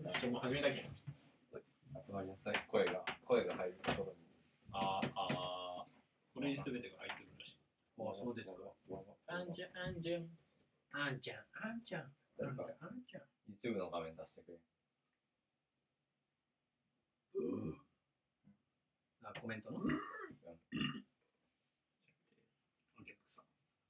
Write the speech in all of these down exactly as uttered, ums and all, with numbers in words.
も始めたけん。 集まりなさい。声が、声が入るところに。 あーあー、これに全てが入ってるらしい。ああ、そうですか。あんちゃん、あんちゃん。あんちゃん、あんちゃん。 誰か、 あんちゃん。 YouTube の画面出してくれ。 あ、コメントのお客さん。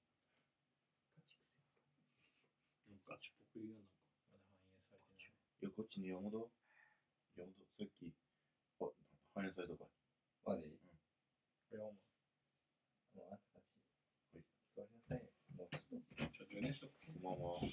ガチっぽく言うな。まだ反映されてない。 いや、こっちに山田山田、さっき、あ、反映されたか。 マジ？うん。 これはもう。 もうあんたたち、座りなさい。もうちょっと。 ちょっとね、しとく。 こんばんは。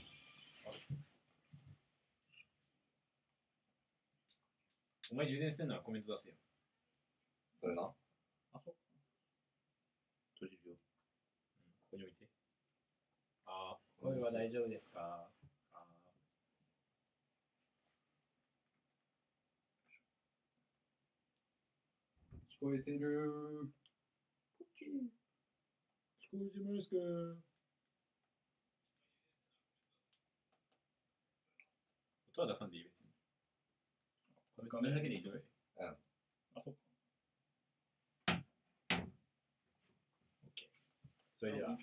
お前充電するならコメント出せよ。 それな。 あ、そう。 閉じるよ。 うん、ここに置いて。あー、声は大丈夫ですか？あ聞こえてる。 ー。聞こえてますか？音は出さんでいい別に。これ画面だけでいいよ。 うん。 あ、そっか。OK。それでは。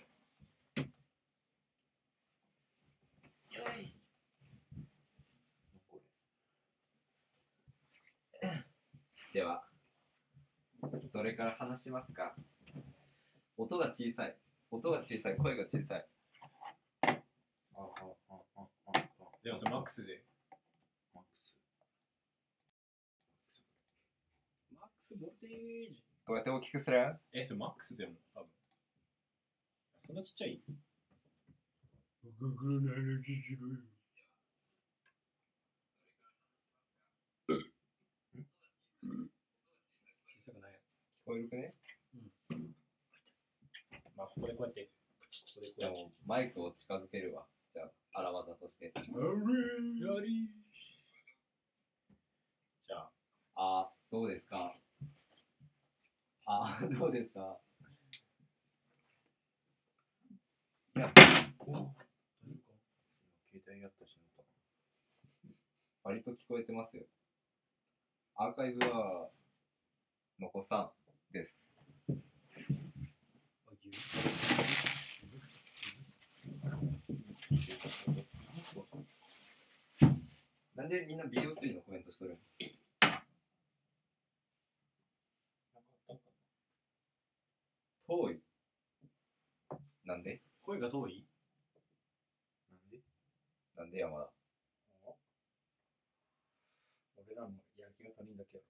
では、どれから話しますか？音が小さい。音が小さい。声が小さい。 あ、あ、あ、あ、あ、あ。 でもそれマックスで。 マックス。 マックスボルテージ。 どうやって大きくする？ え、それマックスでも多分。そんなちっちゃい？僕の話しろよ。小さくない。 聞こえるくね？ うん。まあ、ここでこうやって。ここでこうやって。 じゃあもうマイクを近づけるわ。じゃあ、荒技として。 あれやりじゃあ。 あー、どうですか？あー、どうですか？いや、 携帯やったしまった。 割と聞こえてますよ。アーカイブは残さんです。なんでみんな ビーオースリー のコメントしとる？遠い。なんで？ 声が遠い？ なんで？ なんで山田？ 俺らもやる気が足りんだけやろ。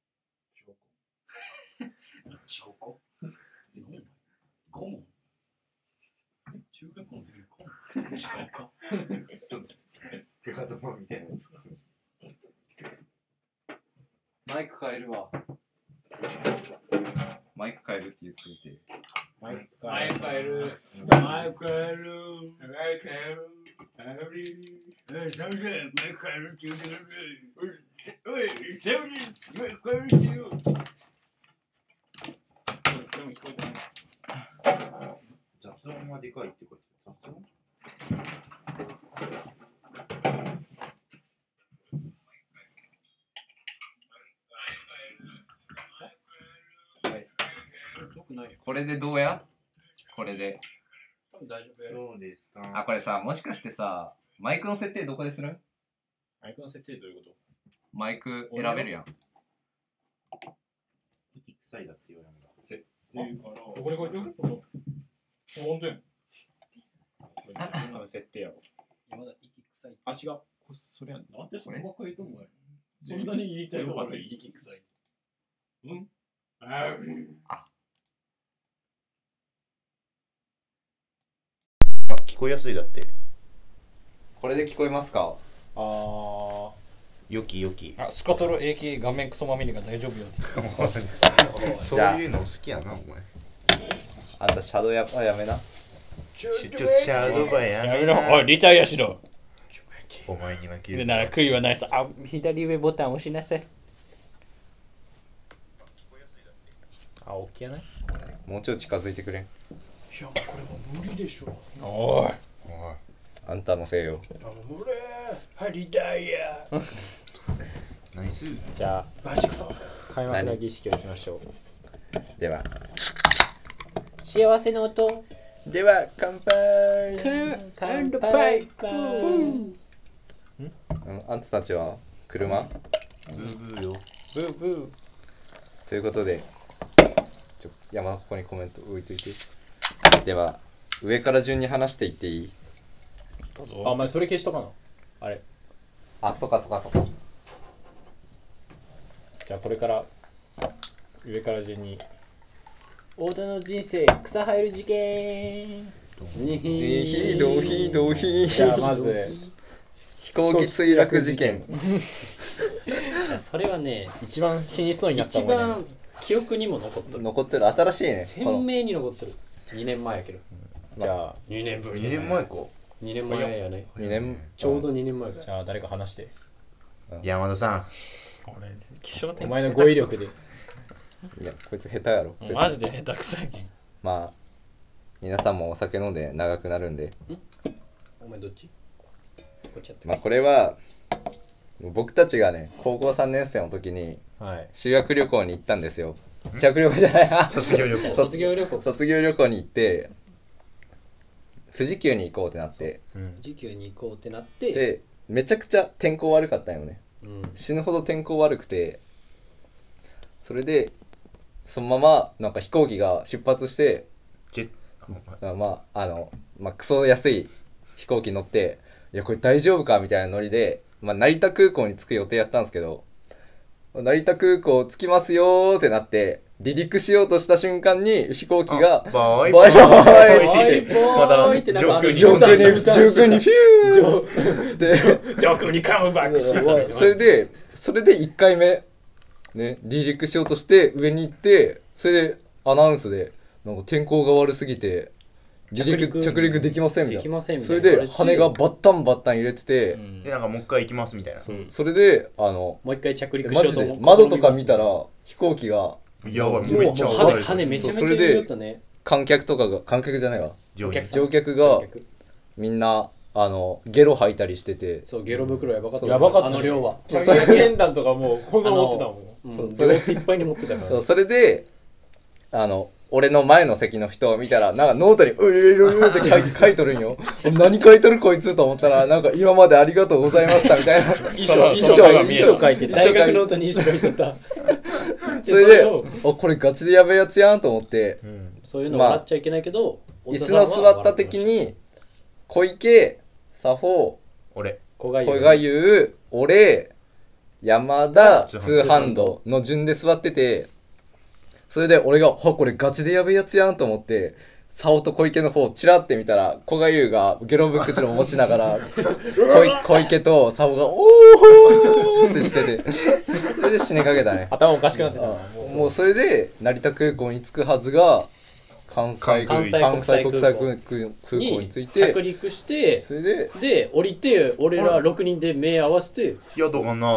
証拠。証拠？何？顧問？中学校の時に顧問？違うか。 そう。ガードマンみたいなやつ。 マイク変えるわ。マイク変えるって言っていて。 マイク変える。マイク変える。マイク変える。マイク変える。え、サムでマイク変えるって言ってくれる。おい、サムでマイク変えるって言う。でも聞こえてない。 雑音がでかいってこと。雑音？ これでどうや？これで。 多分大丈夫やろ。 どうですか？ あ、これさ、もしかしてさ、マイクの設定どこでする？ マイクの設定どういうこと？ マイク選べるやん。 息臭いだって言われるんだ。 設定から。これこれこれ。ほんとやん。その設定やろ。まだ息臭い。あ、違う。それやん。なんでそればっかりと思う。そんなに言いたいのかって息臭い。うんああ、聞こえやすいだって。 これで聞こえますか？ あー。 よきよき。 あ、スカトロ エーケー 画面クソまみれが大丈夫よって。 そういうの好きやな、お前。 あんたシャドウやっぱやめな。 ちょっとシャドウバやめな。 おい、リタイアしろ。 お前に負ける。 なら悔いはないさ。あ、左上ボタン押しなさい。あ、大きいやない？ もうちょい近づいてくれん。 いや、これも無理でしょ。おい。 おい。 あんたのせいよ。 あ、無理。はい、リタイア。 ナイス。 じゃあ開幕の儀式をいきましょう。 では幸せの音では乾杯。 乾杯あんたたちは車ブーブーよ。 ブーブということでちょ山ここにコメント置いといて。では上から順に話していっていい？ ー。あ、お前それ消しとかな。あれ。 あ、そっかそっかそっか。 じゃあこれから上から順に。太田の人生草生える事件。にひどひどひ。 じゃあまず飛行機墜落事件。 それはね一番死にそうになったもんね。一番記憶にも残っとる。 残ってる新しいね。 鮮明に残ってる。にねんまえやけど。じゃあにねんぶり。 にねんまえか。 にねんまえやね。 にねんちょうどにねんまえ。じゃあ誰か話して。 山田さん。 俺気象点お前の語彙力で。 いやこいつ下手やろ。 マジで下手くそやけん。 まあ皆さんもお酒飲んで長くなるんで。 お前どっち？こっちやって。 まあこれは僕たちがね高校さんねん生の時に修学旅行に行ったんですよ。修学旅行じゃないな。 卒業旅行。 卒業旅行。 卒業旅行に行って富士急に行こうってなって、 富士急に行こうってなって、 でめちゃくちゃ天候悪かったんよね。 うん、 死ぬほど天候悪くて、それでそのままなんか飛行機が出発して、まああのまあクソ安い飛行機乗って、いやこれ大丈夫かみたいなノリで、まあ、成田空港に着く予定やったんですけど、成田空港着きますよーってなって離陸しようとした瞬間に飛行機がバイバイバイってまだ上空に上空に上空にフューって上空にカムバックしよう。 それでそれでいっかいめね離陸しようとして上に行って、それでアナウンスでなんか天候が悪すぎて離陸着陸できませんみたいな。それで羽がバッタンバッタン揺れてて、 でなんかもう一回行きますみたいな。 それであのもう一回着陸しマジでようと思う。 窓とか見たら飛行機がやばい、 もうめっちゃ羽危ない。 羽めちゃめちゃ揺れたね。 観客とかが観客じゃないわ乗員乗客がみんなあのゲロ吐いたりしてて、 そうゲロ袋やばかった。 やばかったあの量は。 そう三百円弾とかもうこんな持ってたもん。 そうそれいっぱいに持ってたから。 そうそれであの俺の前の席の人を見たらなんかノートにうるるるるって書い書いとるんよ。何書いとるこいつと思ったら、なんか今までありがとうございましたみたいな衣装衣装衣装書いて大学ノートに衣装書いてた。 それでおこれガチでやべえやつやんと思って、 うん、そういうの笑っちゃいけないけど、 椅子の座った時に小池、佐保、 俺、 小賀優、俺、山田、通販道の順で座ってて、それで俺が、あ、これガチでやべえやつやんと思って、佐保と小池の方チラって見たら、小賀優がゲロ袋を持ちながら小, 小池と佐保がおーってしてて、それで死にかけたね。 頭おかしくなってた。 もうそれで成田空港に着くはずが関西関西国際空港に着いて着陸して、 それでで降りて俺らろくにんで目合わせて、 宿がな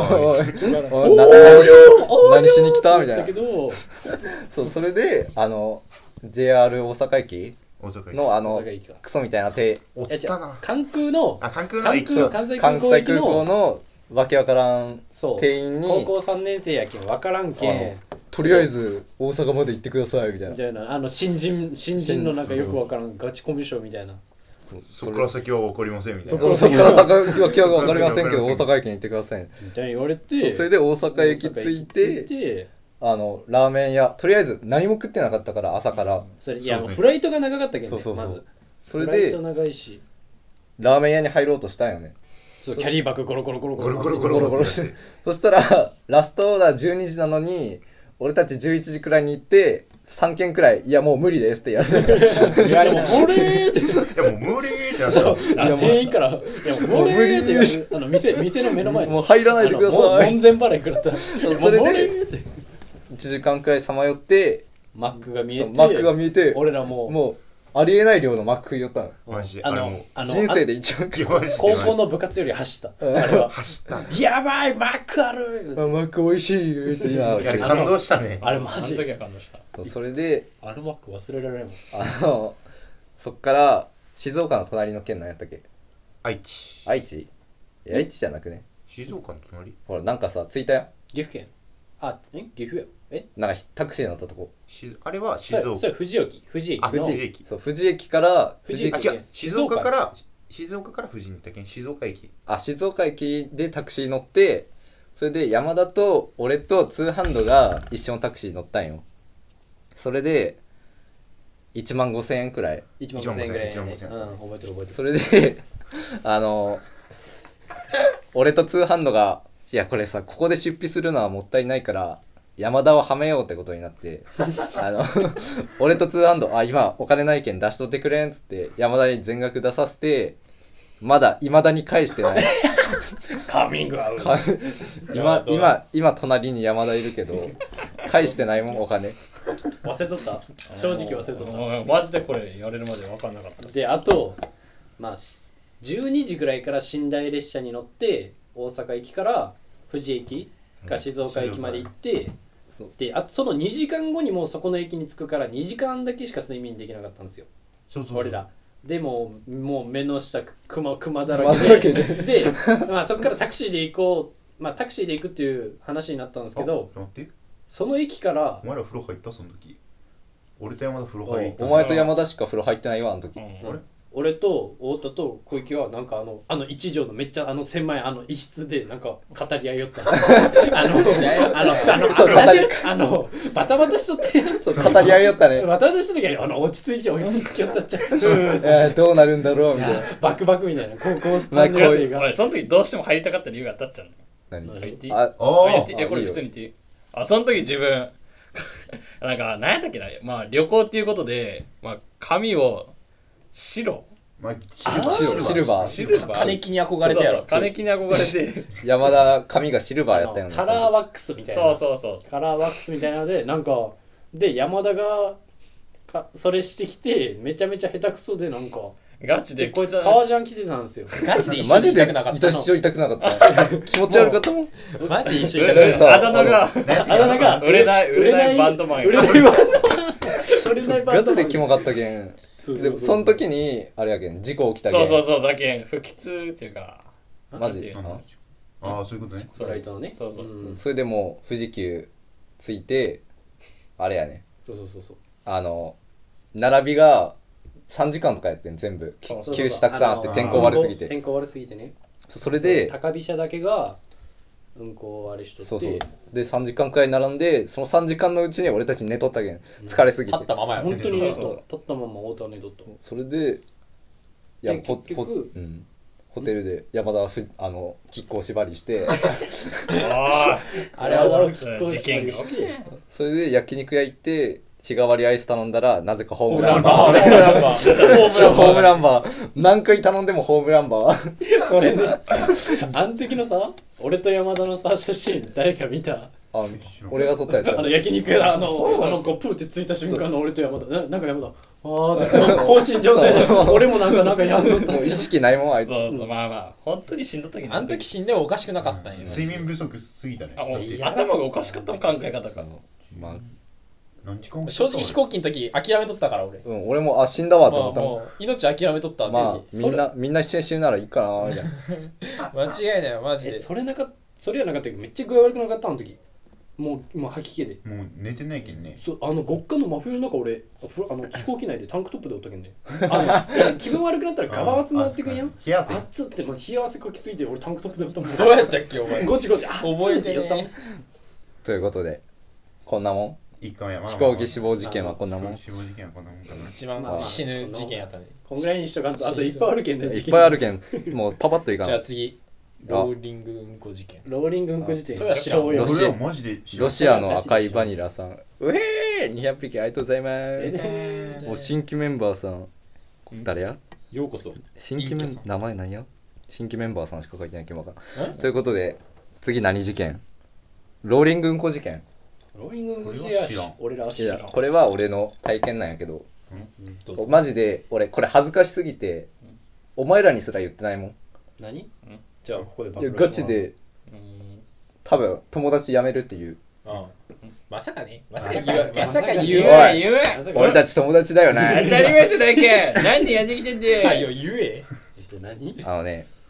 何しに来たみたいな。 だけどそうそれであの ジェイアール 大阪駅のあのクソみたいな手おったな。 関空のあ関空の関空関西空港駅ののわけわからん店員に高校さんねん生やけんわからんけん、 とりあえず大阪まで行ってくださいみたいなみたいな、あの新人新人のなんかよくわからんガチコミュ障みたいな。 そっから先は分かりませんみたいな。 そっから先は気は分かりませんけど大阪駅に行ってくださいみたいに言われて、 それで大阪駅着いてあのラーメン屋とりあえず何も食ってなかったから朝から、 それいやフライトが長かったけどね。まずそれでフライト長いしラーメン屋に入ろうとしたんよね。 そうキャリーバッグゴロゴロゴロゴロゴロゴロゴロしてそしたらラストオーダーじゅうにじなのに俺たちじゅういちじくらいに行ってさんけんくらいいやもう無理ですって言われて、いやもう無理っていやもう無理ってなった。 店員からいやもう無理って言われて、あの店店の目の前でもう入らないでください。 門前払い食らった。 それでいちじかんくらいさまよってマックが見えてマックが見えて俺らももうありえない量のマック食い寄ったの。 マジであの人生で一番高校の部活より走った。あれは走った。 やばいマックある。 マック美味しいって言いながら感動したね。 あれマジで感動した。 それであのマック忘れられんもん。 あのそっから静岡の隣の県何やったっけ？ 愛知。 愛知？愛知じゃなくね。 静岡の隣ほらなんかさ着いたよ。 岐阜県。あ、え岐阜や。えなんかタクシー乗ったとこ。 しあれは静岡。 それそれ富士駅。富士駅の。 あ富士駅そう富士駅から富士駅あ違う静岡から静岡から富士に行ったけん静岡駅。 あ静岡駅でタクシー乗って、それで山田と俺と通販度が一緒のタクシー乗ったんよ。それでいちまんごせんえんくらい。 いちまんごせんえんぐらいね。 いちまんごせんうん、覚えてる覚えてる。 それであの俺と通販度がいやこれさここで出費するのはもったいないから山田をはめようってことになってあの俺と通販度あ今お金ないけん出しとってくれんっつって山田に全額出させて、まだいまだに返してないカーミングアウト。 か今今今隣に山田いるけど返してないもんお金。 忘れとった。正直忘れとった。 うんマジでこれやれるまで分かんなかった。 で、あと、まあ、しじゅうにじぐらいから寝台列車に乗って大阪駅から富士駅か静岡駅まで行って、 そうであとそのにじかんごにもうそこの駅に着くからにじかんだけしか睡眠できなかったんですよ、 そうそう。 俺ら。でももう目の下クマクマだ熊らだらけでけでで、まあ、そこからタクシーで行こう、まあ、タクシーで行くっていう話になったんですけど、 あ待って。 その駅からお前ら風呂入ったその時。俺と山田風呂入った。 お前と山田しか風呂入ってないわあの時。 うんあれ俺と太田と小池はなんかあのあの一畳のめっちゃあの狭いあの一室でなんか語り合いよったあのあのあのそうあのあのバタバタしとってそう語り合いよったね。 バタバタしとったけどあの落ち着いて落ち着きよったっちゃうえー、どうなるんだろうみたいな。 バクバクみたいな高校まあさんねん生が俺その時どうしても入りたかった理由があったっちゃうの。 何何言っていいあああ言っていいあえこれいいよ普通に言っていいあその時自分なんか何やったっけな、まあ旅行っていうことで、まあ、髪を白まあ、 シルシルバーシルバー金木に憧れてやろそうそうそう金木に憧れて山田髪がシルバーやったよね。 カラーワックスみたいなそうそうそうカラーワックスみたいなのでなんかで山田がかそれしてきてめちゃめちゃ下手くそでなんかガチででこいつ革ジャン着てたんですよガチで一緒にマジでいたくなかった一緒痛くなかった。気持ち悪かったもん。 マジで一緒にいたくなかっでさあだ名があだ名が売れない売れないバンドマン売れないバンドマン売れないバンガドマンチでキモかったけん。 そうそうそうでその時にあれやけん事故起きたけん。 そうそうそうだけん不吉っていうかマジなんていうなんだああ、そういうことね。 フライトのねそうそうそううんそれでもう富士急着いてあれやね。 そうそうそうそうあの並びがさんじかんとかやってん全部。 そうそう休止たくさんあってあの天候悪すぎて。 天候悪すぎてねそれで高飛車だけがうんこあれしとってそうそうでさんじかんくらい並んでそのさんじかんのうちに俺たち寝とったけん疲れすぎてた立ったままや本当にねそうそう立ったまま太田寝とったそれでいやでホ結局ホうん、ホテルで山田ふあの亀甲縛りしておーあれは事件が起きてそれで焼肉屋行って日替わりアイス頼んだらなぜかホームホームランランバーバーホームランバーホームランバー何回頼んでもホームランバーそれねあん時のさ俺と山田のさ写真誰か見たあ俺が撮ったやつやあの焼肉屋あのあのこうプーってついた瞬間の俺と山田ななんか山田あーって放心状態でそう俺もなんかなんかやんどったもう意識ないもんあいつそうそうまあまあ本当に死んだ時たあの時死んでもおかしくなかったんよ睡眠不足すぎたねあ。もういや頭がおかしかったの考え方がまあ何時間正直飛行機の時諦めとったから俺うん、俺もあ死んだわとまあ思ったもん、 もう命諦めとったまあぜひみんなみんな一緒に死ぬならいいかなみたいな間違いないよマジえでそれなかそれはなかったけどめっちゃ具合悪くなかったあの時もうもう吐き気でもう寝てないけんね。 そうあの極寒の真冬の中俺ふあの飛行機内でタンクトップでおったけんねあの気分悪くなったらガバツになってくんやん冷や汗。 熱ってもう冷や汗かきすぎて俺タンクトップでおったもんそうやったっけお前ゴチゴチ熱覚えてって言ったもんねということでこんなもん一回や飛行機死亡事件はこんなもん死亡事件はこんなもんかな。 一番まあまあ死ぬ事件やったねこんぐらいにしとかんとあといっぱいあるけんねいっぱいあるけんもうパパッといかなじゃあ次ローリングうんこ事件ローリングうんこ時点それは知らん小四ロシア俺はマジで知らんロシアの赤いバニラさんうえーにひゃくぴきありがとうございますえお新規メンバーさん誰やようこそ新規メンインキャさん名前何や新規メンバーさんしか書いてないけどわからんえということで次何事件ローリングうんこ事件ローリングうんこ時こ点やしれは知らん俺らはい知らんやこれは俺の体験なんやけどどうぞマジで俺これ恥ずかしすぎてお前らにすら言ってないもん何じゃあここで暴いや露ガチでうん多分友達辞めるっていううんまさかねまさかまさか言うまさか言うおい言うまさか俺たち友達だよ当ねたり前じゃないけん何でやってきてんはでよ言ええっと何あのね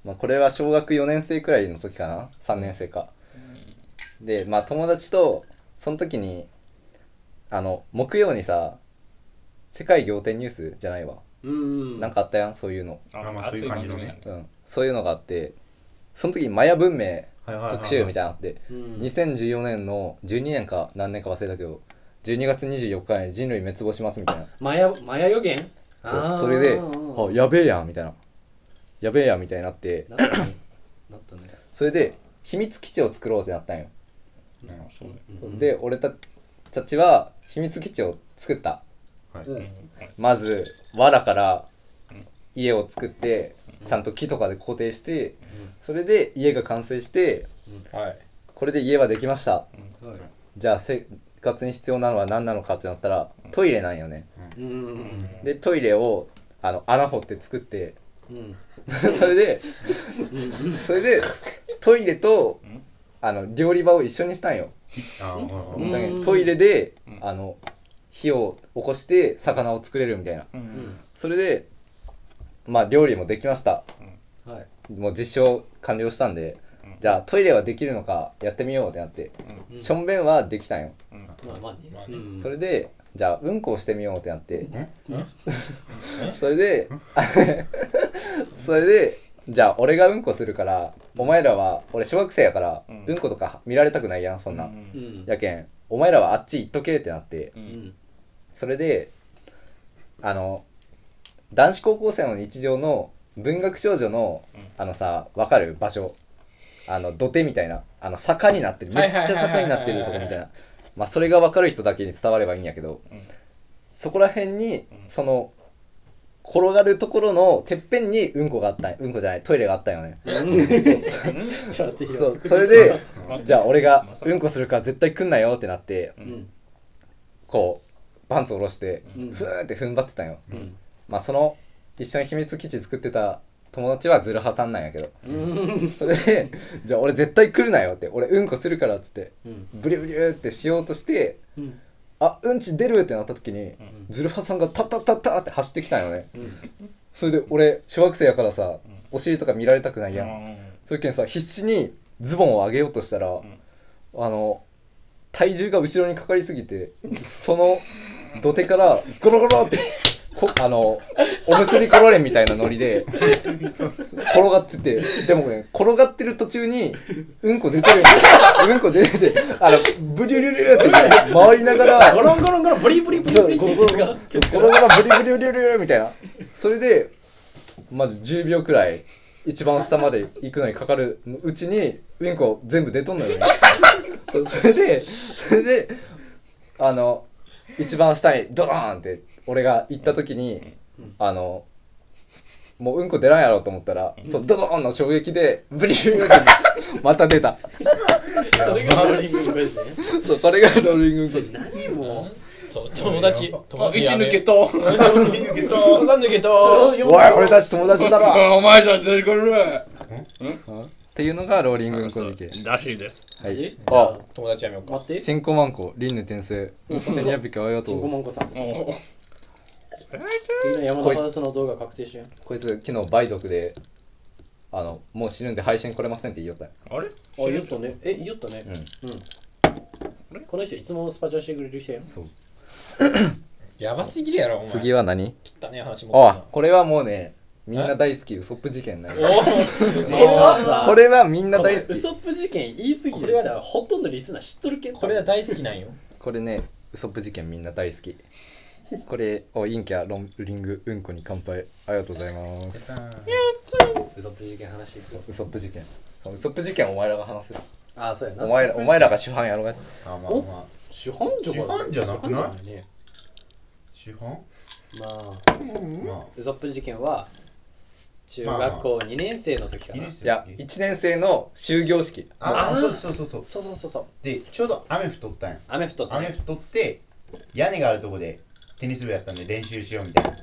まあ、これは小学よねん生くらいの時かなさんねん生か、でまあ友達とその時にあの木曜にさ世界仰天ニュースじゃないわ、 うんうんなんかあったやんそういうの、 あまあそういう感じのねうん、そういうのがあって、その時にマヤ文明はいはいはいはい特集みたいなのあって、 うんにせんじゅうよねんのじゅうにねんか何年か忘れたけどじゅうにがつにじゅうよっかに人類滅亡しますみたいな、 マヤマヤ予言そうあーそれでうんあやべえやんみたいなやべえやんみたいになって、 なったねなったねそれで秘密基地を作ろうってなったんよ、 そうねそうで俺たちは秘密基地を作った。 はいうんまず藁から家を作ってちゃんと木とかで固定して、それで家が完成してはいこれで家はできました、 はいじゃあ生活に必要なのは何なのかってなったらトイレなんよね、 うんうんでトイレをあの穴掘って作ってうんそれでそれでトイレとあの料理場を一緒にしたんよ、 あーうんだけどトイレであの火を起こして魚を作れるみたいな、 うんそれでまあ料理もできました、 はいもう実証完了したんで、じゃあトイレはできるのかやってみようってなって、 うんしょんべんはできたんよ、 まあまあねまあねうんそれでじゃあうんこをしてみようってなって、 んそれでそれでじゃあ俺がうんこするからお前らは俺小学生やからうんうんことか見られたくないやんそんな、 うんやけんお前らはあっち行っとけってなって、 ううんんそれであの男子高校生の日常の文学少女の、 うんあのさ分かる場所あの土手みたいなあの坂になってるめっちゃ坂になってるとこみたいな、まあそれが分かる人だけに伝わればいいんやけど、 うんそこら辺にその転がるところのてっぺんにうんこがあったんうんこじゃないトイレがあったんよね、 ちょっと待ってひろそうそれでうんじゃあ俺がうんこするから絶対来んなよってなってうんこうパンツ下ろしてうんふーんって踏ん張ってたんよ、 うんまあその一緒に秘密基地作ってた友達はズルハさんなんやけど、 うんそれでじゃあ俺絶対来るなよって俺うんこするからっつってうんブリュブリュってしようとしてうんあうんち出るってなった時に、ズルハさんがタッタッタッタッって走ってきたんよね、それで俺小学生やからさ、お尻とか見られたくないやん、そういうけんさ必死にズボンを上げようとしたら、あの体重が後ろにかかりすぎてその土手からゴロゴロってこあのおむすびころれんみたいなノリで転がってて、でもね転がってる途中にうんこ出てるうんこ出ててあのブリュリュリュリュって回りながらゴロンゴロンゴロンブリブリブリそうブリゴロゴロゴロゴロゴロブリブリブリブリブリみたいな、それでまずじゅうびょうくらい一番下まで行くのにかかるうちにうんこ全部出とんのよねそれでそれであの一番下にドーンって俺が行った時に、あのもううんこ出らんやろうと思ったら、そうドドーンの衝撃でブリブリブリってまた出たそれがローリングベースねそうこれがローリングうんこ何もそう友達友あ一達やめ抜けとおさん抜けたおい俺たち友達だろお前たちこれっていうのがローリングうんこ事件。 らしいですはいじあ友達やめようか待って千個万個輪廻転生セニアピカありがとチンコう。 モンコさんお次の山田ハウスの動画確定してんこいつ昨日梅毒であのもう死ぬんで配信来れませんって言いよったよ。 あれあ言ったねえ言ったねうんうんこの人いつもスパチャしてくれる人やんそう。 やばすぎるやろお前次は何？ 汚ねえ話もあこれはもうねみんな大好きウソップ事件なの。 これはさこれはみんな大好き。 ウソップ事件言い過ぎるこれはほとんどリスナー知っとるけどこれは大好きなんよこれねウソップ事件みんな大好き。これお陰キャロンリングうんこに乾杯ありがとうございます。 ウソップ事件話していくウソップ事件。そうウソップ事件お前らが話す。 ああそうやなお前らお前らが主犯やろが。 あまあまあ主犯じゃ主犯じゃなくない主犯じゃね主犯まあまウソップ事件は中学校にねん生の時かな、 あいいやいちねん生の終業式。 ああそうそうそうそうそうそうそうそうでちょうど雨降っとったんや雨降っとったね雨降っとって屋根があるとこでテニス部やったんで練習しようみたいな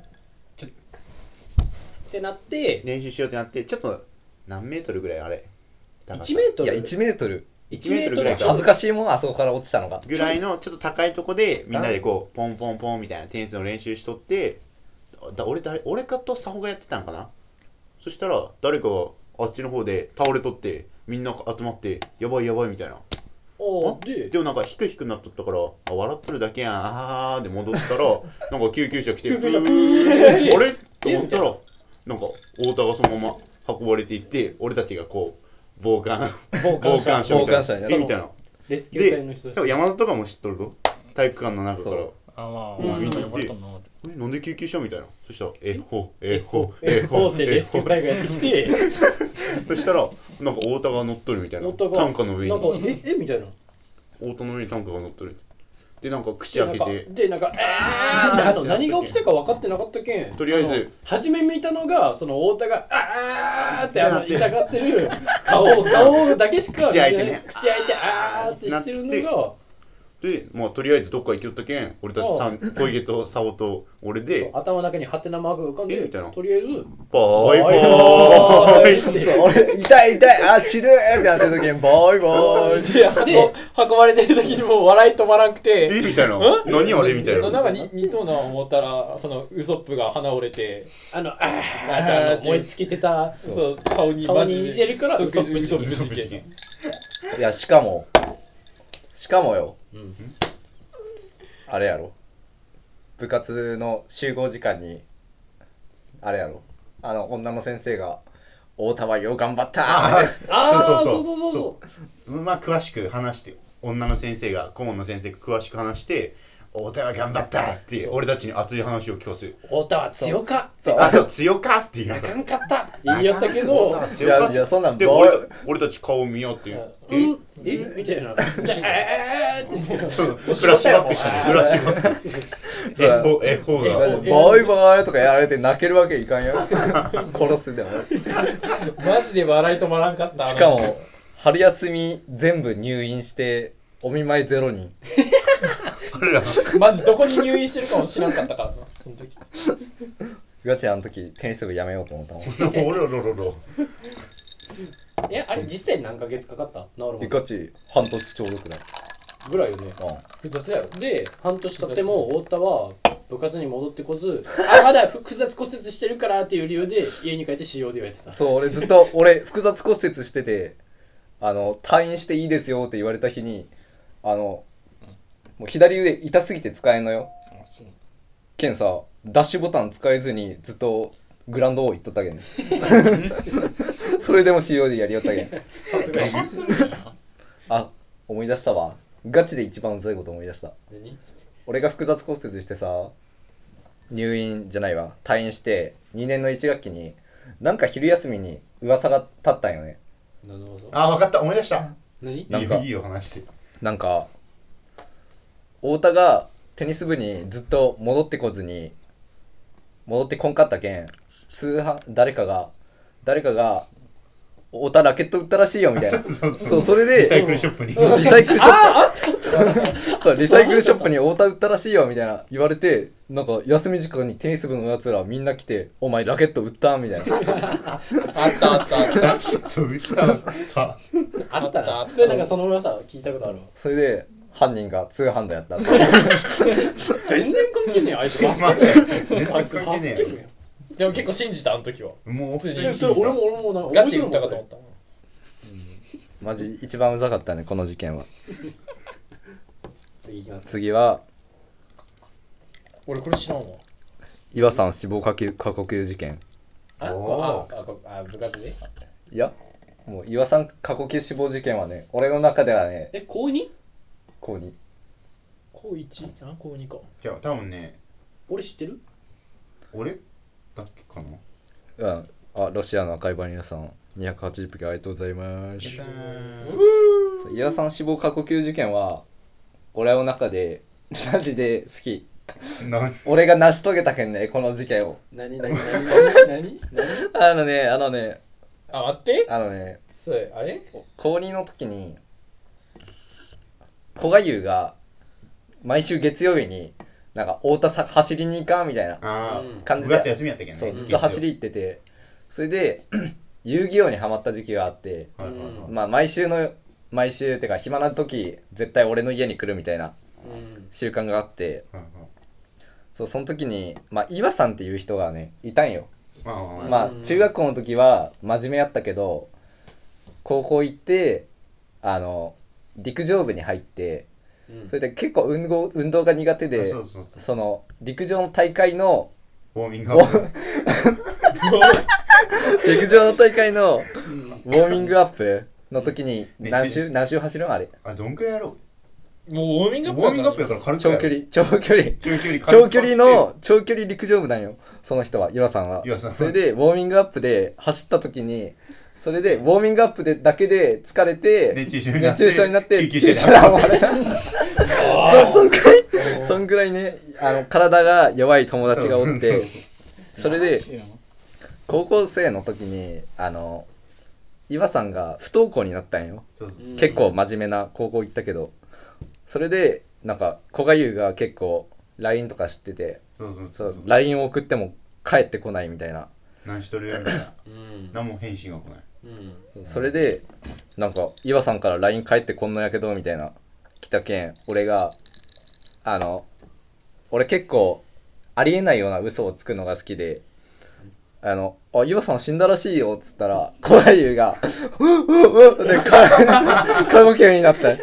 ってなって練習しようってなってちょっと何メートルぐらいあれいちメートルいやいちメートル。 いちメートルいちメートルぐらい恥ずかしいもんあそこから落ちたのが。 ぐらいのちょっと高いとこでみんなでこうポンポンポンみたいなテニスの練習しとってだ俺誰俺かとサホがやってたんかなそしたら誰かがあっちの方で倒れとってみんな集まってやばいやばいみたいな。 おででもなんかヒクヒクなっとったからあ笑ってるだけやんあーで戻ったらなんか救急車来て救急車うーあれと思ったらなんか太田がそのまま運ばれていって俺たちがこう傍観傍観者傍観者みたいな傍観者えみたいなレスキュー隊の人で多分山田とかも知っとると体育館の中からそうあまあ、 うんみんな呼ばれたなえなんで救急車みたいな。そしたらえほえほええほおってレスキュー隊がやってきてそしたらなんか太田が乗っとるみたいな。 太田が担架の上なんかにええみたいな太田の上に担架が乗っとる。でなんか口開けてでなんかでなんかえーってあの何が起きたか分かってなかったけんとりあえずの初め見たのがその太田があーってあの痛がってる顔顔だけしか口開いてね口開いてあーってしてるのがでまあとりあえずどっか行きよったけん俺たち三小池と沙織と俺そうで頭の中にハテナマークが浮かんでえみたいなとりあえずバイバイババイーイそう俺痛い痛いあ死ぬってなってる時にバイバイでで運ばれてる時にもう笑い止まらなくてえみたいな何あれみたいななんかに似とうな思ったらそのウソップが鼻折れてあのああーあの燃え尽きてたそう顔に顔にマジで似てるからそうウソップウソップ嘘事件いやしかもしかもよ、 うんあれやろ部活の集合時間にあれやろあの女の先生が「太田はよう頑張ったあー」 ああそそそううそううそうそうまあ詳しく話して女の先生が顧問の先生が詳しく話して太田は頑張ったって俺たちに熱い話を聞かせる。 太田は強かそうあそう強かって言いなあさいかんかったって言いよったけどいやいやそんなんでボー俺た俺たち顔見ようっていううんえみたいなえーってそうフラッシュバックしてねフラッシュバックそうえほえほがだってバイバイとかやられて泣けるわけいかんや殺すでもマジで笑い止まらんかったしかも春休み全部入院してお見舞いゼロ人俺らまずどこに入院してるかも知らんかったからなその時ガチあの時テニス部やめようと思ったもんおろろろろえあれ実際何ヶ月かかった治るまでガチ半年ちょうどくらいぐらいよねうん複雑やろで半年経っても太田は部活に戻ってこずあまだ複雑骨折してるからっていう理由で家に帰って使用で言われてたそう俺ずっと俺複雑骨折しててあの退院していいですよって言われた日にあのもう左腕痛すぎて使えんのよケンさダッシュボタン使えずにずっとグラウンドを行っとったけんそれでも シーオーディー やりよったけんさすがにあ思い出したわガチで一番うざいこと思い出した何俺が複雑骨折してさ入院じゃないわ退院してにねんのいち学期になんか昼休みに噂が立ったんよね何の技あ分かった思い出した何いいなんかよいいよ話してなんか太田がテニス部にずっと戻ってこずに戻ってこんかったけん通販誰かが誰かが太田ラケット売ったらしいよみたいなそうそれでリサイクルショップにそうリサイクルショップそうリサイクルショップに太田売ったらしいよみたいな言われてなんか休み時間にテニス部のやつらみんな来てお前ラケット売ったみたいなあったあったあったそう言ったらさあったなあったそれなんかその噂聞いたことあるわそれで犯人が通販だやったって全然関係ねえあいつバスまあケ部や全然あいつバ関係ねえよスケ部やでも結構信じたあの時はもう普通にいやそれ俺も俺もなんかガチで売ったかと思ったマジ一番うざかったねこの事件は次行きます次は俺これ知らんわ岩さん死亡過過呼吸事件あおーこああこあ部活でいやもう岩さん過呼吸死亡事件はね俺の中ではねえ高 に? こうに高いちあ高にかじゃあ多分ね俺知ってる俺だっけかなうんあロシアの赤いバニラさんにひゃくはちじゅっぴきありがとうございますそう岩さん死亡過呼吸事件は俺の中でマジで好きな俺が成し遂げたけんねこの事件を何何何何何何あのねあのねあ待ってあのねそうあれ高にの時に古賀優が毎週月曜日になんか太田さ走りに行かんみたいなあうんあ部感じで活休みやったけんねそうずっと走り行っててそれで遊戯王にハマった時期があってはいはいはいまあ毎週の毎週ってか暇な時絶対俺の家に来るみたいなうん習慣があってはいはいそうその時にまあ岩さんっていう人がねいたんよまあまあまあ、 まあ中学校の時は真面目やったけど高校行ってあの陸上部に入ってそれで結構運動運動が苦手でそうそうそうその陸上の大会のウォーミングアップ陸上の大会のウォーミングアップの時に何周何周走るんあれあどんくらいやろもうウォーミングアップうウォーミングアップやから軽く長距離長距離長距離長距離の長距離陸上部なんよその人は岩さんは岩さんはそれでウォーミングアップで走った時にそれでウォーミングアップでだけで疲れて熱中症になって熱中症になって救急車救急車で運ばれたそそんくらいそんくらいねあの体が弱い友達がおってそれで高校生の時にあの岩さんが不登校になったんよそう結構真面目な高校行ったけどそれでなんか古賀優が結構 ライン とか知っててそうそうそそううライン を送っても帰ってこないみたいな何しとるやみたいなうん何も返信が来ないうんそれでなんか岩さんから ライン 返ってこんのやけどみたいな来たけん俺があの俺結構ありえないような嘘をつくのが好きであのあ岩さん死んだらしいよっつったら古賀優が「うっうっうっ」でか過呼吸になった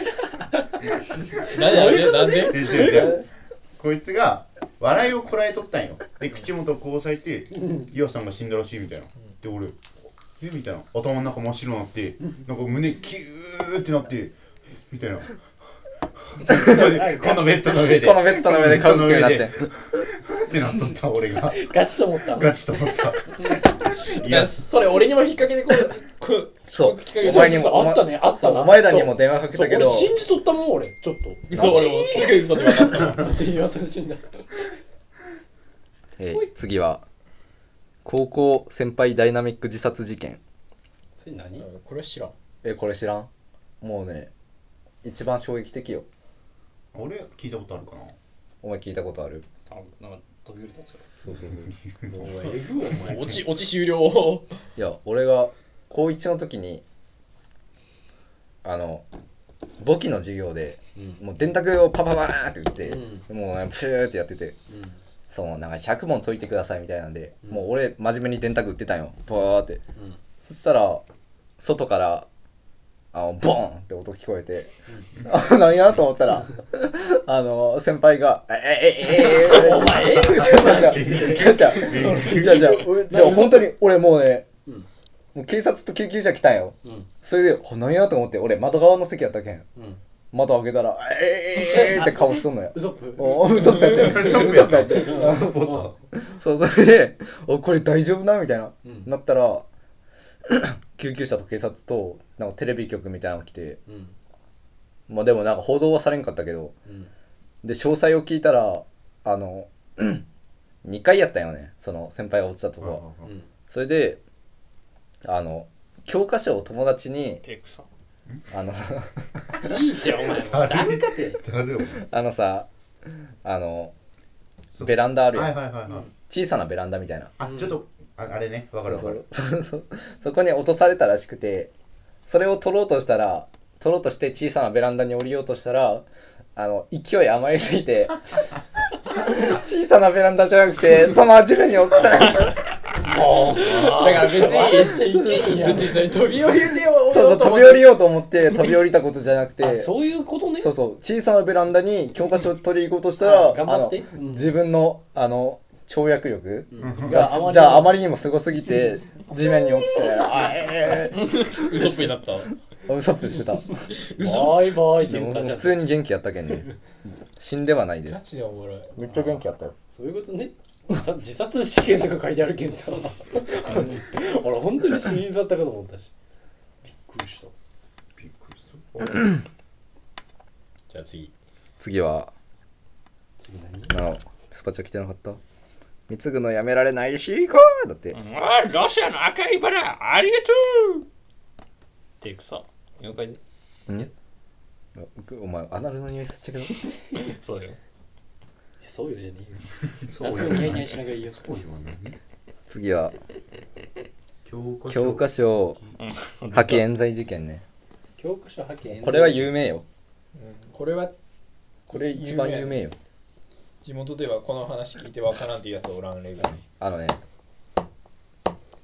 なんでなんででででこいつが笑いをこらえとったんよで口元をこう押さえて岩さんが死んだらしいみたいなで俺えみたいな頭の中真っ白になってなんか胸キューってなってみたいなこのベッドの上でこのベッドの上で過呼吸になってってなっとった俺がガチと思ったガチと思ったいやそれ俺にも引っ掛けてこうこうそうきっかけお前にもそうそうあったねあったなお前らにも電話かけたけどそう俺信じとったもん俺ちょっとそう俺もすぐ嘘で分かっただって言わされ死んだえー次は高校先輩ダイナミック自殺事件それ何これ知らんえこれ知らんもうね一番衝撃的よ俺聞いたことあるかなお前聞いたことあるあなんか飛び降りたんですよそうそうそうえぐお前落ち落ち終了いや俺が高いちの時にあの簿記の授業で、もう電卓をパパパーンって打って、もうねプシューってやってて、そうなんかひゃく問解いてくださいみたいなんで、もう俺真面目に電卓打ってたんよパーって、そしたら外からあのボーンって音聞こえて、あ何やと思ったらあの先輩が「えええええお前ちゃちゃちゃちゃちゃちゃちゃ俺じゃあ本当に俺もうねもう警察と救急車来たんよ、それで「何や?」と思って俺窓側の席やったけん、窓開けたら「ええええって顔しとんのよウソップおウソップやってウソップやってそうそれで「おこれ大丈夫な?」みたいな、なったら救急車と警察となんかテレビ局みたいなの来て、まあでもなんか報道はされんかったけど、で詳細を聞いたらあのにかいやったよねその先輩が落ちたとこは、それであの教科書を友達にテイクさんあのいいってお前もうダメかって誰よあのさあのベランダあるやん、 はいはいはいはい小さなベランダみたいな、 あちょっとああれねわかるわかるそうそうそうそこに落とされたらしくて、それを取ろうとしたら取ろうとして小さなベランダに降りようとしたらあの勢い余りすぎて小さなベランダじゃなくてそのまま地面に落ちたもうだから別にめっちゃいけんやん別にそれ飛び降りてよそうそう飛び降りようと思って飛び降りたことじゃなくてあそういうことねそうそう小さなベランダに教科書を取り行こうとしたらあ頑張ってあのうん自分のあの跳躍力うんが、 があまりにもじゃああまりにもすごすぎて地面に落ちてあええウソップになったウソップしてたバイバイってでも言ったじゃん普通に元気やったけんね死んではないでガすチでおもろいめっちゃ元気やったよそういうことね自殺自殺試験とか書いてあるけんさ俺本当に死に去ったかと思ったしびっくりしたびっくりしたじゃあ次次は次何なおスパチャ来てなかった貢ぐのやめられないし行こうだって、 おいロシアの赤いバラありがとうテイクさん了解でんお前アナルの匂いすっちゃけどそうよそうよじゃねえよそうすごいニヤニヤしながらいいよ次は教科書教科書破棄冤罪事件ね教科書派遣これは有名よこれはこれ一番有名よ地元ではこの話聞いてわからんっていうやつおらんレベルあのね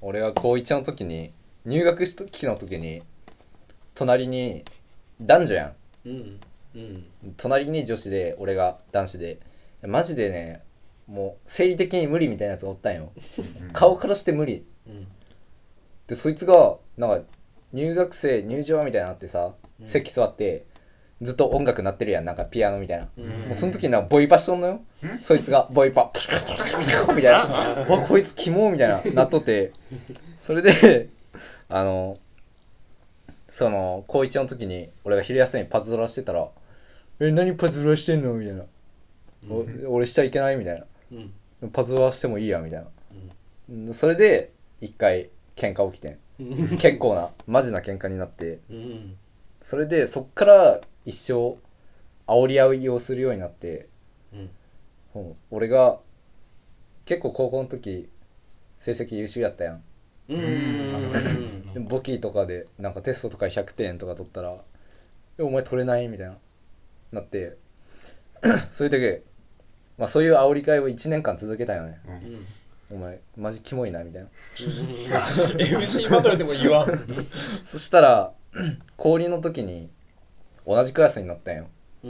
俺が高いちの時に入学した時の時に隣に男女やん、 うんうん、 隣に女子で俺が男子でマジでねもう生理的に無理みたいなやつがおったんよ顔からして無理、うん、でそいつがなんか入学生入場みたいになってさ、うん、席座ってずっと音楽鳴ってるやんなんかピアノみたいな、うん、もうその時になんかボイパしとんのよ、うん、そいつがボイパみたいなわこいつキモみたいななっとってそれであのその高一の時に俺が昼休みパズドラしてたらえ何パズドラしてんのみたいな、うん、俺しちゃいけないみたいな、うん、パズドラしてもいいやみたいな、うん、それで一回喧嘩起きてん結構なマジな喧嘩になって、うん、それでそっから一生煽り合いをするようになって、うん、俺が結構高校の時成績優秀やったやん、うん、でも簿記とかでなんかテストとかひゃくてんとか取ったらお前取れないみたいななってそういう時、まあ、そういう煽り会をいちねんかん続けたよね、うん、お前マジキモいなみたいなエフシー バトルでも言わんそしたら高にの時に同じクラスになったんよ、うん、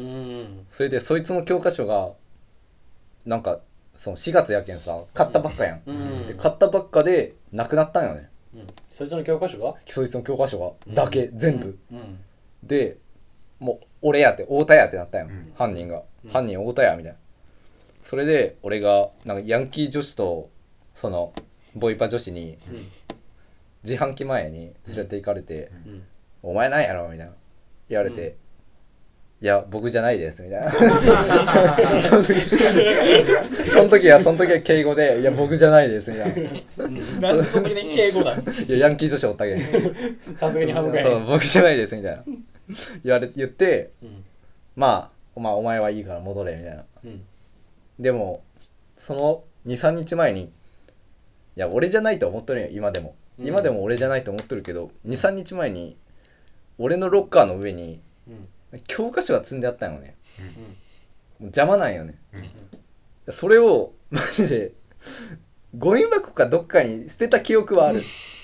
それでそいつの教科書がなんかそのしがつやけんさ買ったばっかやん、うん、で買ったばっかでなくなったんよね、 うん、そいつの教科書がそいつの教科書がだけ、うん、全部、うん、でもう俺やって太田やってなったんよ、うん、犯人が、うん、犯人太田やみたいなそれで俺がなんかヤンキー女子とそのボイパ女子に、うん、自販機前に連れて行かれて、うん、お前なんやろみたいな言われて、うんいや僕じゃないですみたいなその時その時はその時は敬語でいや僕じゃないですみたいななんでその時に敬語だいやヤンキー女子おったけさすがにハムかいそう僕じゃないですみたいな言われ言って、うん、まあ、まあお前はいいから戻れみたいな、うん、でもその にさんにちまえにいや俺じゃないと思っとるよ今でも、うん、今でも俺じゃないと思っとるけど にさんにちまえに俺のロッカーの上に、うん教科書が積んであったんよね、うん、邪魔なんよね、うん、それをマジでゴミ箱かどっかに捨てた記憶はある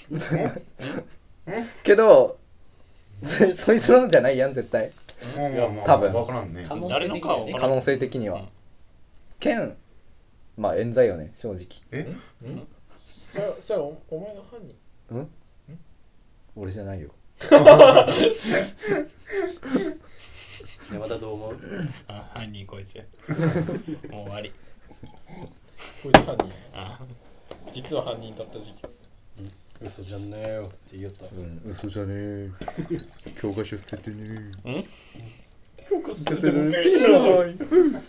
けど そ, そいつのじゃないやん絶対多分分からんね誰のかは分からん可能性的には剣まあ冤罪よね正直えんそれそれ お, お前が犯人うんん俺じゃないよ山田どう思うあ犯人こいつもう終わりこいつ犯人あ実は犯人だった時期、 うん、嘘じゃねえよって言った、 うん、嘘じゃねえ教科書捨ててねえん教科書捨ててもペンしない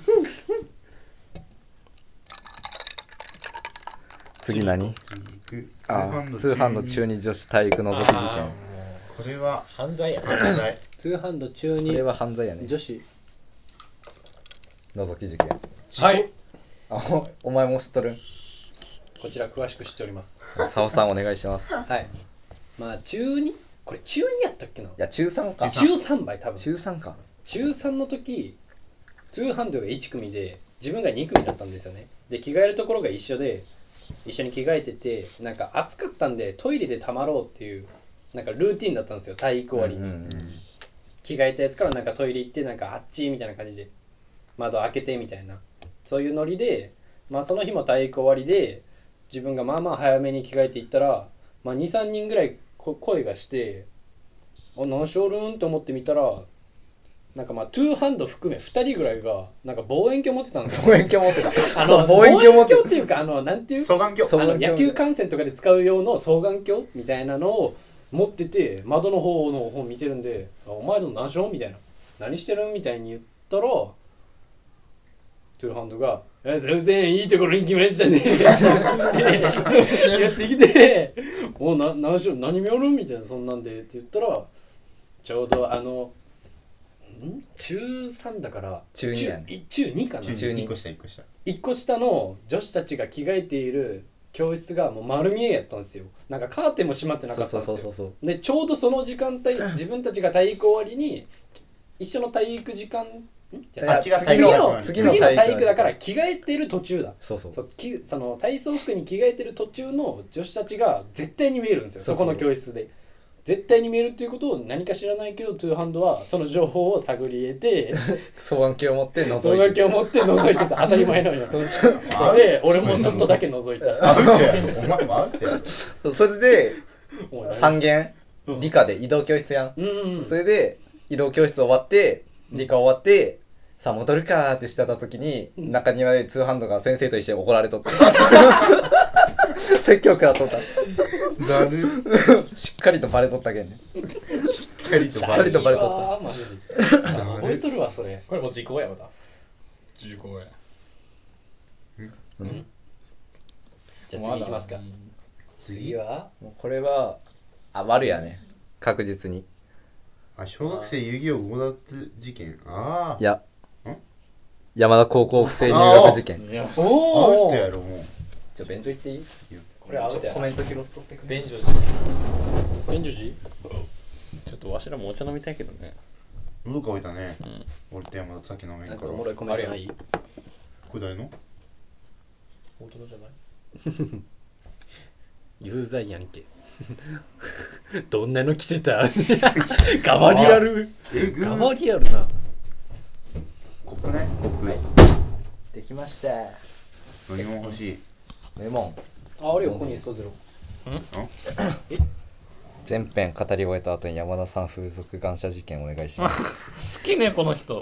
次何あ通販の中二女子体育覗き事件これは犯罪や犯罪通販の中二これは犯罪やね女子覗き事件はいあ お, お前も知っとるこちら詳しく知っております澤さんお願いしますはいまあ中二これ中二やったっけないや中さんか中さんばい多分中さんか中さんの時通販部がいち組で自分がに組だったんですよねで着替えるところが一緒で一緒に着替えててなんか暑かったんでトイレでたまろうっていうなんかルーティンだったんですよ体育終わりに、うんうんうん、着替えたやつからなんかトイレ行ってなんかあっちみたいな感じで窓開けてみたいなそういうノリでまあその日も体育終わりで自分がまあまあ早めに着替えていったら、まあ、にさんにんぐらい声がしてあ何しおるんと思ってみたらなんかまあトゥーハンド含めふたりぐらいがなんか望遠鏡持ってたんですよ望遠鏡持ってたあの望遠鏡持ってたっていうかあのなんていう双眼鏡あの野球観戦とかで使う用の双眼鏡みたいなのを持ってて窓の方の本見てるんでお前の何しょみたいな何してるみたいに言ったらトゥーハンドが「全然いいところに来ましたね」やってきて「おな何しろ何見よる?」みたいなそんなんでって言ったらちょうどあのん中さんだから中にやね中にかな中にいっこ下いっこ下いっこ下の女子たちが着替えている教室がもう丸見えやったんですよなんかカーテンも閉まってなかったんですよそうそうそうそうでちょうどその時間帯自分たちが体育終わりに一緒の体育時間じゃああっちが次の次次のの体育体育だから着替えてる途中だ。 そうそうそうきその体操服に着替えてる途中の女子たちが絶対に見えるんですよ。 そうそうそこの教室で絶対に見えるっていうことを何か知らないけどトゥーハンドはその情報を探り得て双眼鏡を持ってそ覗いてれだけを持って覗いてた。当たり前のようにそれで俺もちょっとだけ覗いた。 アウトやろお前もアウトやろそうそれでもう何さん限うん理科で移動教室やん、 うんそれで移動教室終わって理科終わってさあ戻るかーってしてた時に中庭でツーハンドが先生と一緒に怒られとって説教食らっとっただるしっかりとバレとったけんねしっかりとしっかりとバレとったあーマジでさあ覚えとるわそれ。 これもう時効やまた。 じゅうごえんじゃあ次いきますか。次はもうこれはあ悪やね確実にあ小学生遊戯王強奪事件あいやん山田高校不正入学事件いやあアおおウトやろもうちょ便所行っていいこれアウトやコメント拾っとってくれ便所寺。 便所寺ちょっとわしらもお茶飲みたいけどね。 喉乾いたねうん俺と山田さっき飲めんなんからかおもろいコメントない？ これ誰の本当のじゃない有罪やんけどんなの着てたガバリアルえぐガバリアルな。 コップねコップできました飲み物欲しいレモンああれよここにストゼロ。 全編語り終えた後に山田さん風俗感謝事件お願いします好きねこの人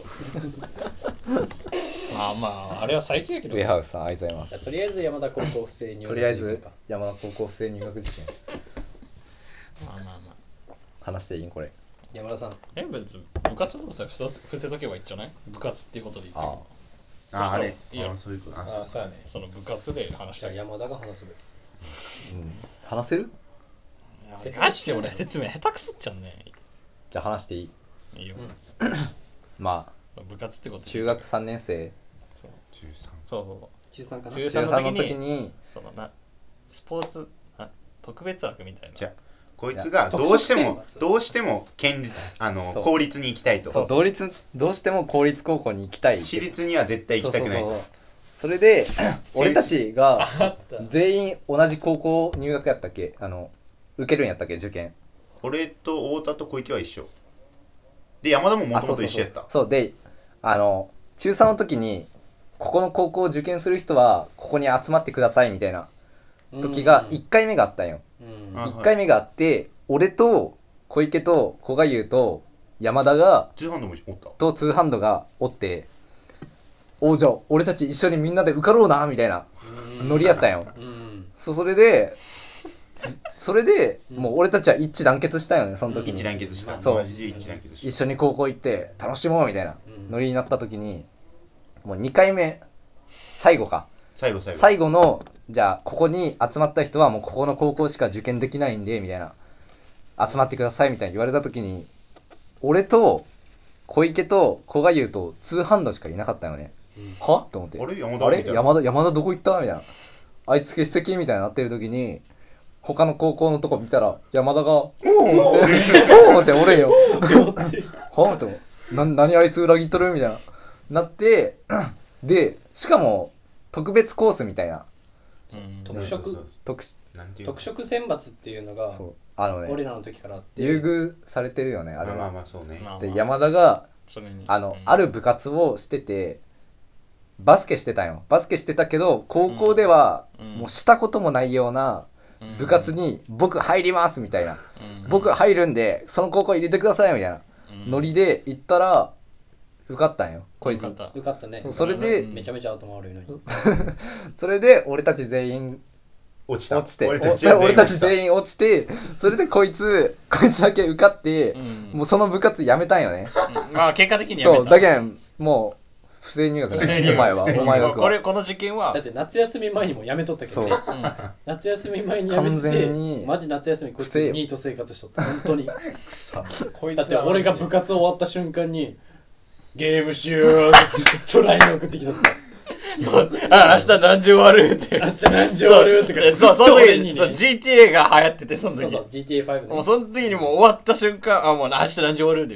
まあまああれは最近やけどウェハウスさんありがとうございますとりあえず山田高校不正入学とりあえず山田高校不正入学事件まあまあまあ話していいこれ山田さんえ別に部活動さえ伏せ伏せとけばいいんじゃない？部活っていうことで言ってもああれいいよあそういうことああ、そうやね。 その部活で話したいじゃあ山田が話すべ。 話せるマジで俺説明下手くそっちゃんねじゃあ話していいいいよ、 ま部活ってことであ中学さんねん生中三そうそう中さんかな。 中中 3 さんのの時に時にそのなスポーツあ特別枠みたいなじゃこいつがどうしてもどうしても県立あのそう公立に行きたいとそう同立どうしても公立高校に行きたいって私立には絶対行きたくないそうそうそうそれで俺たちがあった。 全員同じ高校入学やったっけあの受けるんやったっけ受験俺と太田と小池は一緒で山田ももともあそうそうそうと一緒やったそうであの中さんの時にここの高校を受験する人はここに集まってくださいみたいな時がいっかいめがあったんようんあいっかいめがあって俺と小池と古賀優と山田が通販でもおったとツーハンドがおっておじゃあ俺たち一緒にみんなで受かろうなみたいなノリやったんようんそうそれでそれでもう俺たちは一致団結したよねその時一致に団結したそうマジで一致団結した一緒に高校行って楽しもうみたいなうんノリになった時にもうにかいめ最後か最後最後最後のじゃあここに集まった人はもうここの高校しか受験できないんでみたいな集まってくださいみたいに言われた時に俺と小池と古賀優とツーハンドしかいなかったよね、はと思ってあれ山田あれみたいな山田山田どこ行ったみたいなあいつ欠席みたいになってる時に他の高校のとこ見たら山田が「おー!」って「おー!」って俺よはって思うな何あいつ裏切っとるみたいななってでしかも特別コースみたいなうん特色特なんていう特色選抜っていうのがそうあのね俺らの時からあって優遇されてるよねあれまあまあはまあそうねまあまあで山田がそれにあの、 うんある部活をしててバスケしてたよバスケしてたけど高校ではうんもうしたこともないようなうん部活に僕入りますみたいな、 うん僕入るんでその高校入れてくださいみたいなうんノリで行ったら受かったんよこいつよかったよかったね。 それでめちゃめちゃ頭悪いのに。 それで俺たち全員落ちた落ちて俺おそれ俺たち員全員落ちてそれでこいつこいつだけ受かって、 うんもうその部活やめたんよね、 うんまあ結果的にやめたそうだけんもう不正入学だ不正入学お前はお前がこれこの事件はだって夏休み前にもやめとったけどね。 そう夏休み前にやめて完て全にマジ夏休みこいつ不正よニート生活しとった本当に。 こいつだって俺が部活終わった瞬間にゲームしようってずっと ライン 送ってきとった。 そうあ明日何時終わるって明日何時終わるとかそうその時に俺にねジーティーエー が流行っててその時そうそう ジーティーエーファイブもうその時にもう終わった瞬間あもう明日何時終わるでうん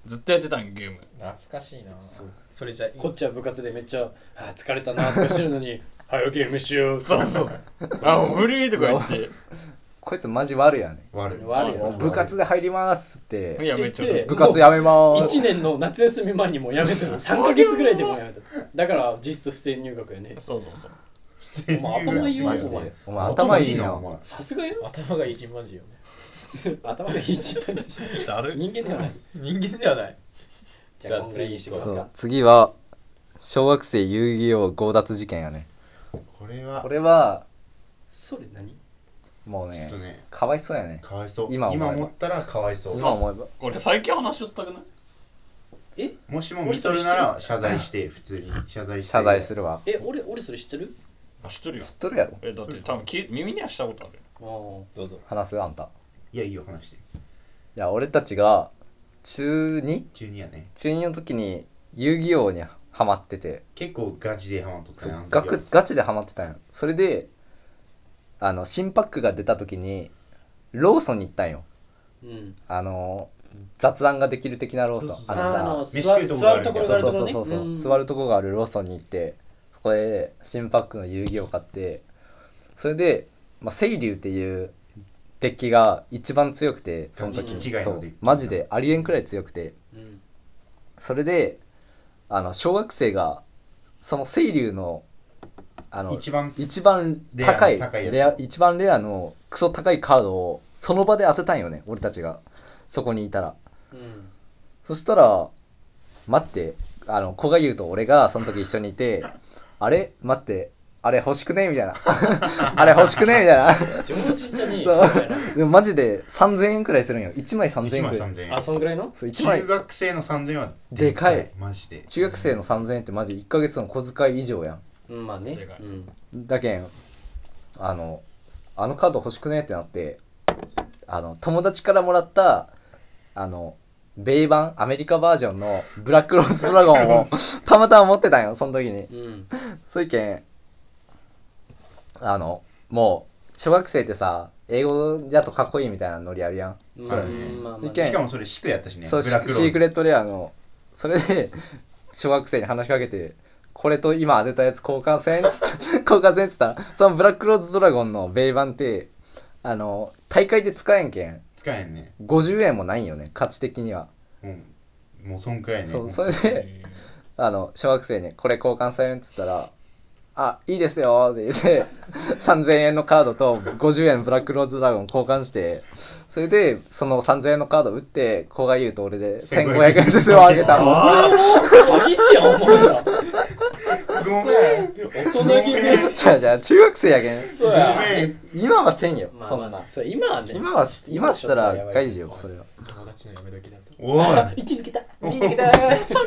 ずっとやってたんよゲーム。 懐かしいな。それじゃいい。 こっちは部活でめっちゃ「あー疲れたな」とかしてるのに「早くゲームしよう」 そうそうあもう無理とか言ってこいつマジ悪いやね。 悪い悪いよな部活で入りますっていやめっちゃって言って部活やめまいーす。 ちねんの夏休み前にもうやめてるさんかげつぐらいでもうやめてるだから実質不正入学やね。 そうそうそうお前頭いいわマジお前でお前頭いいな。 お前さすがよ頭がいいチンパンジーよね。 頭が一番ざる人間ではない。 人間ではない。 じゃあ次にしてくださいそう次は小学生遊戯王強奪事件やね。 これはこれはそれ何もうねちょっとねかわいそうやね。 かわいそう。 今思えば今思ったらかわいそう。 今思えばこれ最近話しとったくないもしも見とるなら謝罪して普通に謝罪して謝罪するわ。 え俺俺それ知ってる？ あ知ってるよ知っとるやろ。 えだって多分き耳にはしたことあるよあどうぞ。 話すあんた。 いやいいよ話して。 いや俺たちが中 に? 中にやね中にの時に遊戯王にハマってて、 結構ガチでハマっとったそうねあの時ガはクガチでハマってたんよ。それであの新パックが出た時にローソンに行ったんよ。 うんあの雑談ができる的なローソン。あのさ、 の飯座食うとこがある座るところがそうあるところねそうそうそう、 うん座るとこがあるローソンに行ってそこで新パックの遊戯王買って、それで、まあ、清流っていうデッキが一番強くてその時ガチ違いのそうデッキマジでありえんくらい強くて、 うんそれであの小学生がその清流のあの一番一番高いレア高いやつレア一番レアのクソ高いカードをその場で当てたんよね、俺たちがそこにいたら。 うんそしたら待ってあの古賀優と俺がその時一緒にいてあれ待ってあれ欲しくねみたいなあれ欲しくねみたいな常人じゃねえそうよみたいなでもマジでさんぜんえんくらいするんよ。いちまいさんぜんえんくらい。 いちまいさんぜんえんあそんぐらいのそういちまい中学生のさんぜんえんはでかいマジで中学生のさんぜんえんってマジいっかげつの小遣い以上やうんまあねでかいうんん。だけんあのあのカード欲しくねってなってあの友達からもらったあの米版アメリカバージョンのブラックローズドラゴンをたまたま持ってたんよその時に。 うんそういうけんあのもう小学生ってさ英語だとかっこいいみたいなノリあるやん。 そうだねんまあまあ事件しかもそれシクやったしねそうシブラックローズシークレットレアのそれで小学生に話しかけてこれと今当てたやつ交換せんっつって交換せんっつったらそのブラックローズドラゴンの米版ってあの大会で使えんけん使えんねごじゅうえんもないんよね価値的には。 うんもうそんくらいねそうそれであの小学生にこれ交換せんって言ったらあいいですよって言ってさんぜんえんのカードとごじゅうえんブラックローズドラゴン交換してそれでそのさんぜんえんのカード打って古賀優と俺でせんごひゃくえんずつをあげたの。 詐欺師やんお前らごめん大人気ねじゃあじゃあ中学生やけんそうやごめん今はせんよ、 まあそんなまあそう今はね今はし今したら外事よそれは。 友達のやめ時だぞ。 おい一抜けた二抜けた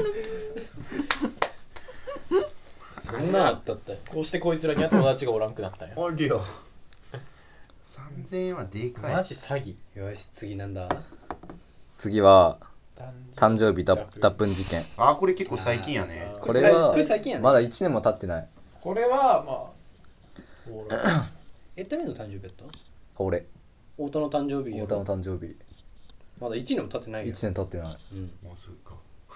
そんなあったってこうしてこいつらには友達がおらんくなったんや。 おるよさんぜんえんはでかいマジ詐欺。 よし次なんだ次は誕誕生日脱脱粉事件。 あこれ結構最近やねこれはこれ最近やねまだいちねんも経ってない。 これはまあほらえ誰の誕生日やった俺太田の誕生日や太田の誕生日まだいちねんも経ってないよいちねん経ってない。 うんもうすぐか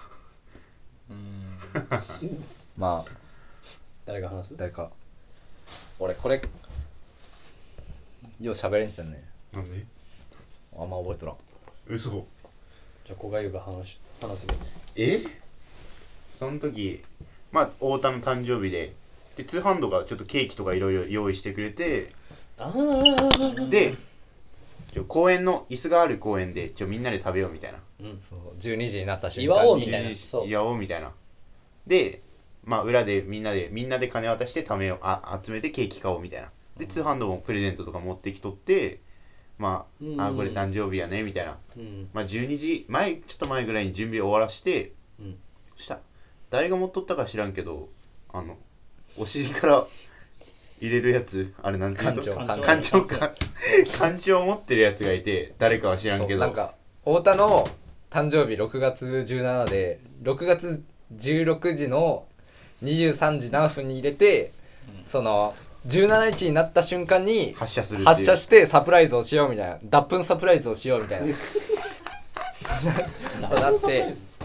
うんまあ誰が話す誰か俺これよう喋れんちゃうね。 なんであんま覚えとらん。 嘘じゃあ小賀優が話し話すべえその時まあ太田の誕生日でで通販とかちょっとケーキとかいろいろ用意してくれてああでちょ公園の椅子がある公園でちょみんなで食べようみたいなうんそうじゅうにじになった瞬祝間におうみたいなそうやおうみたいなでまあ裏でみんなでみんなで金渡して貯めようあ集めてケーキ買おうみたいなで通販でもプレゼントとか持ってきとってまあ、 うんあこれ誕生日やねみたいなうんまあじゅうにじ前ちょっと前ぐらいに準備終わらして、 うんそしたら誰が持っとったか知らんけどあのお尻から入れるやつあれなんていうの館長館長か館長を持ってるやつがいて誰かは知らんけどそうなんか太田の誕生日ろくがつじゅうしちにちでろくがつじゅうろくじのにじゅうさんじ何分に入れて、うん、そのじゅうしちにちになった瞬間に発射するっていう発射してサプライズをしようみたいな脱粉サプライズをしようみたいなそうなって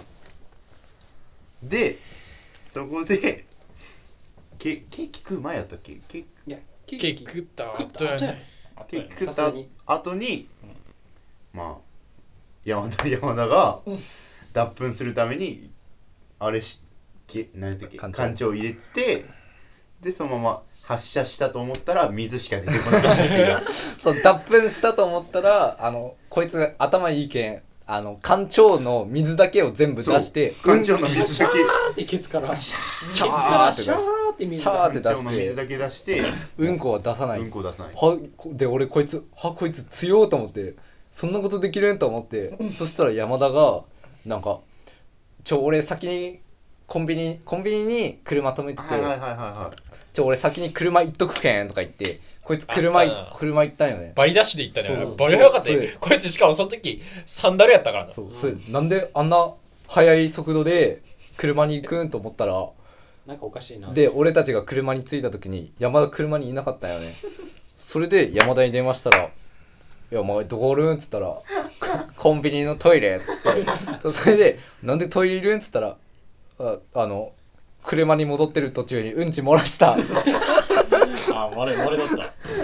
でそこでケケーキ食う前やったっけ？ケーキいやケケーキ食った食った後やねケーキ食ったさすがに後に、まあ山田山田が脱粉するためにあれしけ何やったっけ艦長艦長入れて、でそのまま発射したと思ったら水しか出てこなかったっていうそう脱粉したと思ったらあのこいつ頭いいけんあの艦長の水だけを全部出して艦長の水だけシャーってケツからシケツかャーらって出しシャーって水がシャーって出艦長のして水だけ出してうんこは出さない、 うんこ出さない。 はで俺こいつはこいつ強いと思ってそんなことできるんと思ってそしたら山田がなんかちょ俺先にコンビニコンビニに車止めてて、 はいはいはいはいはい。 ちょ俺先に車行っとくけんとか言ってこいつ車いあったな車行ったんよね。 バリダッシュで行ったねそうバリ早かったそうよこいつしかもその時サンダルやったからなそうそれなんであんな速い速度で車に行くんと思ったらなんかおかしいなで俺たちが車に着いた時に山田車にいなかったんよね。それで山田に電話したら「いやお前どこおるん?」っつったら「コンビニのトイレ」っつってそうそれで「なんでトイレいるん?」っつったら「ああの車に戻ってる途中にうんち漏らした」 あ漏れ漏れとった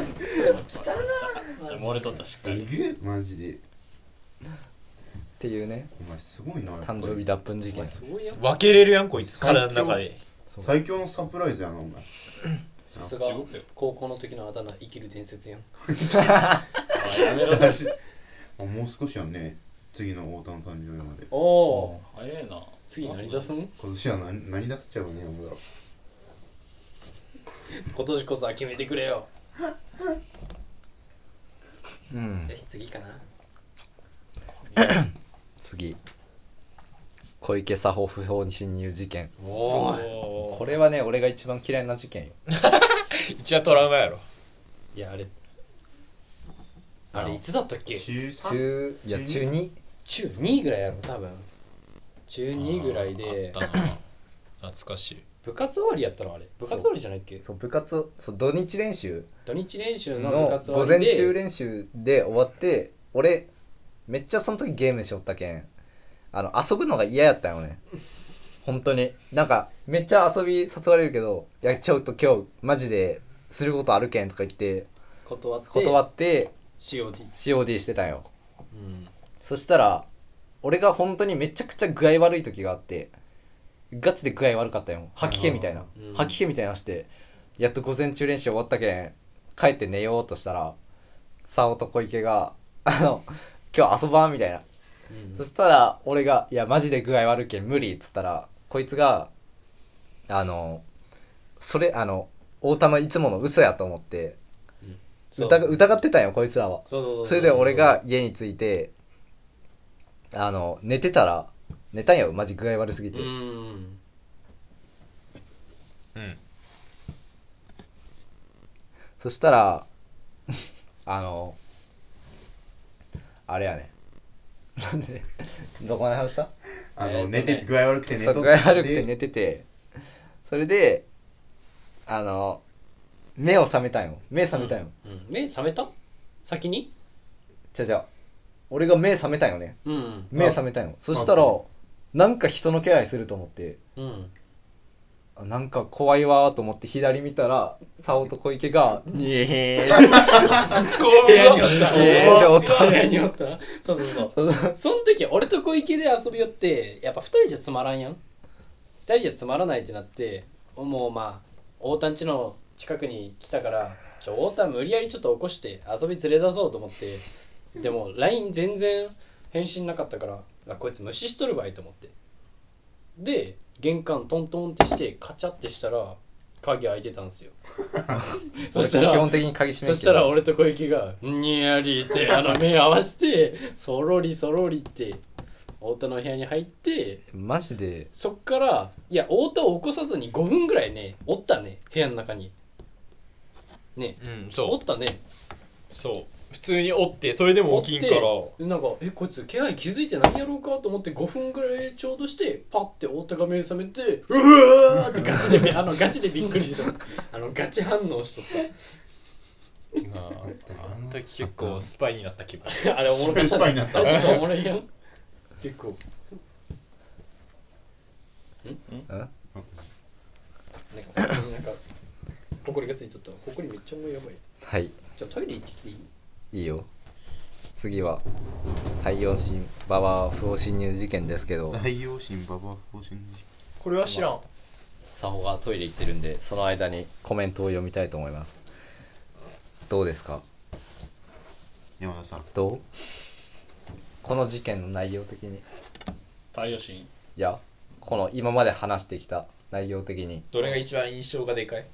漏れとったしっかりえぐマジでっていうねお前すごいな。やっぱり誕生日脱粉事お前件。 すごいやん分けれるやんこいつ体の中で最強のサプライズやなお前。 さすが地獄よ高校の時のあだ名生きる伝説やんあやめろあもう少しやんね。次の大谷さんじゅうまで。 おお早いな次何出すん今年は何何出しちゃうね俺ら。 今年こそは決めてくれようんよし次かな次小池作法不法侵入事件。 おーいおこれはね俺が一番嫌いな事件よ。 一番トラウマやろいやあれあれいつだったっけ中三中いや中中に中にぐらいやろ多分中にぐらいであったな懐かしい部活終わりやったのあれ部活終わりじゃないっけそう部活そう土日練習土日練習の部の活終わ午りで前中練習で終わって俺めっちゃその時ゲームしよったけんあの遊ぶのが嫌やったよね本当になんかめっちゃ遊び誘われるけどいやちょっと今日マジですることあるけんとか言って断って断ってシーオーディーシーオーディー してたんよ。 うんそしたら俺が本当にめちゃくちゃ具合悪い時があってガチで具合悪かったよ吐き気みたいな、 うん吐き気みたいなしてやっと午前中練習終わったけん帰って寝ようとしたら沙央と小池があの今日遊ばんみたいな、 うんそしたら俺がいやマジで具合悪いけん無理っつったらこいつがあのそれあの太田のいつもの嘘やと思ってそう疑疑ってたんよこいつらは。 そうそうそうそれで俺が家に着いてあの寝てたら寝たんよマジ具合悪すぎて、 うんうんそしたらあのあれやねなんでどこまで話したあのえーとね寝て具合悪くて寝とそう具合悪くてで寝ててそれであの目を覚めたんよ目覚めたんよ、 うん目覚めた先にじゃじゃ俺が目覚めたんよねうん目覚めたんよそしたらなんか人の気配すると思ってうんあなんか怖いわーと思って左見たら沙央と小池が「にえー部屋におったえーでおった部屋におったそうそうそうそうそうその時俺と小池で遊び寄ってやっぱふたりじゃつまらんやんふたりじゃつまらないってなってもうまあ大田んちの近くに来たからちょ大田無理やりちょっと起こして遊び連れ出そうと思ってでも ライン 全然返信なかったからあこいつ無視しとるばいと思ってで玄関トントンってしてカチャってしたら鍵開いてたんすよそ俺したら基本的に鍵閉めそしてたらる俺と小池が「にやり」ってあの目合わせてそろりそろりって太田の部屋に入ってマジでそっからいや太田を起こさずにごふんぐらいねおったね部屋の中にねうんおそったねうそう普通におってそれでも起きんからなんかえこいつ気配気づいて何やろうかと思ってごふんぐらいちょうどしてパッて太田が目覚めてうわーってガチであのガチでびっくりしたあのガチ反応しとっああの時結構スパイになった気分たあれおもろかったスパイになったあれちょっとおもろいやん結構なんか普通になんかほこりがついとった。ほこりめっちゃもうやばい。 はいじゃあトイレ行ってきていい？ いいよ。次は太陽神ババ不法侵入事件ですけど、 太陽神ババア不法侵入事これは知らん。 サホがトイレ行ってるんで、その間にコメントを読みたいと思います。どうですか？ 件。山田さん。 どう？この事件の内容的に。 太陽神いや、この今まで話してきた内容的に。 どれが一番印象がでかい？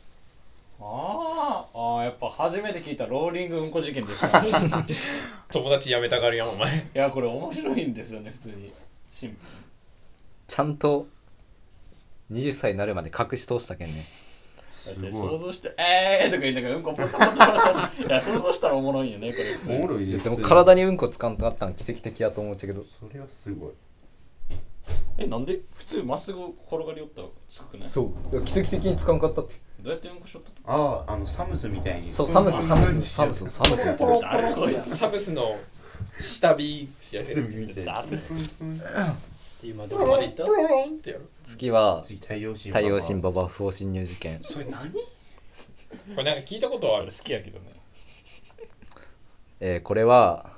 あーあーやっぱ初めて聞いたローリングうんこ事件でしたい友達辞めたがるやんお前。 やこれ面白いんですよね普通にシンプちゃんとはたちになるまで隠し通したけんね。 ルだってすごい想像してえーとか言いながらうんこポタポタポタいや想像したらおもろいんよねこれ普通におもろいです。 でも体にうんこつかんとあったん奇跡的やと思っちゃけど。 それはすごい。 えなんで普通まっすぐ転がり寄ったらすくないそういや奇跡的につかんかったって。 どうやってうんこしよったああ、あのサムスみたいに。 そうサムスサムスサムスサムスみたいな。 誰こいつサブスの下火やサムスみたいな。 誰って今どこまで行った？ ポロロンってやる。 次は次太陽神太陽神ババ不法侵入事件。 それ何？ これなんか聞いたことはある。 好きやけどねえー、これは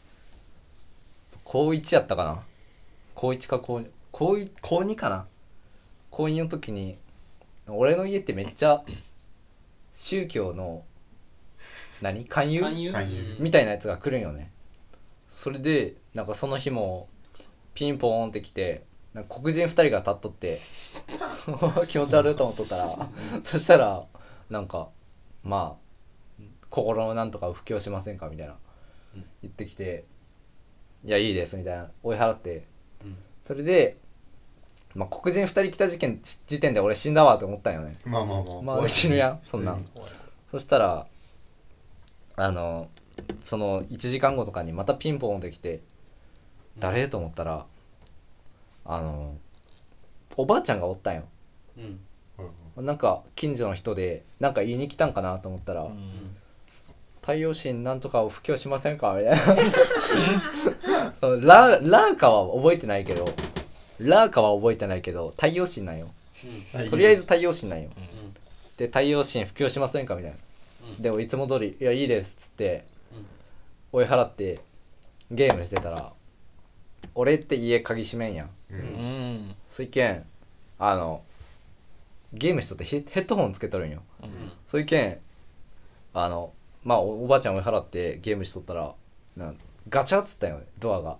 高いちやったかな。高いちか高に高い高にかな。高にの時に俺の家ってめっちゃ宗教の何勧誘勧誘？ 勧誘みたいなやつが来るんよね。それでなんかその日もピンポーンって来てなんか黒人ふたりが立っとって気持ち悪いと思っとったらそしたらなんかまあ心のなんとかを布教しませんかみたいな言ってきて、いやいいですみたいな追い払って、それで、まあ、黒人ふたり来た時点時点で俺死んだわって思ったんよね。 まあまあまあ。 まあ死ぬやんそんな普通にそしたらあのそのいちじかんごとかにまたピンポンってきて、誰と思ったらあのおばあちゃんがおったんよ。 うん。 なんか近所の人でなんか言いに来たんかなと思ったら、 うん太陽神なんとかを布教しませんかみたいなそのララーカは覚えてないけどラーカは覚えてないけど太陽神なんよ。とりあえず太陽神なんよ。で太陽神布教しませんかみたいな。でいつも通りいやいいですっつって追い払ってゲームしてたら、俺って家鍵閉めんやん。 う。 うんんそういけんあのゲームしとってヘヘッドホンつけとるんよ。そういけんあのまあ お, おばあちゃん追い払ってゲームしとったらなんガチャっつったよねドアが。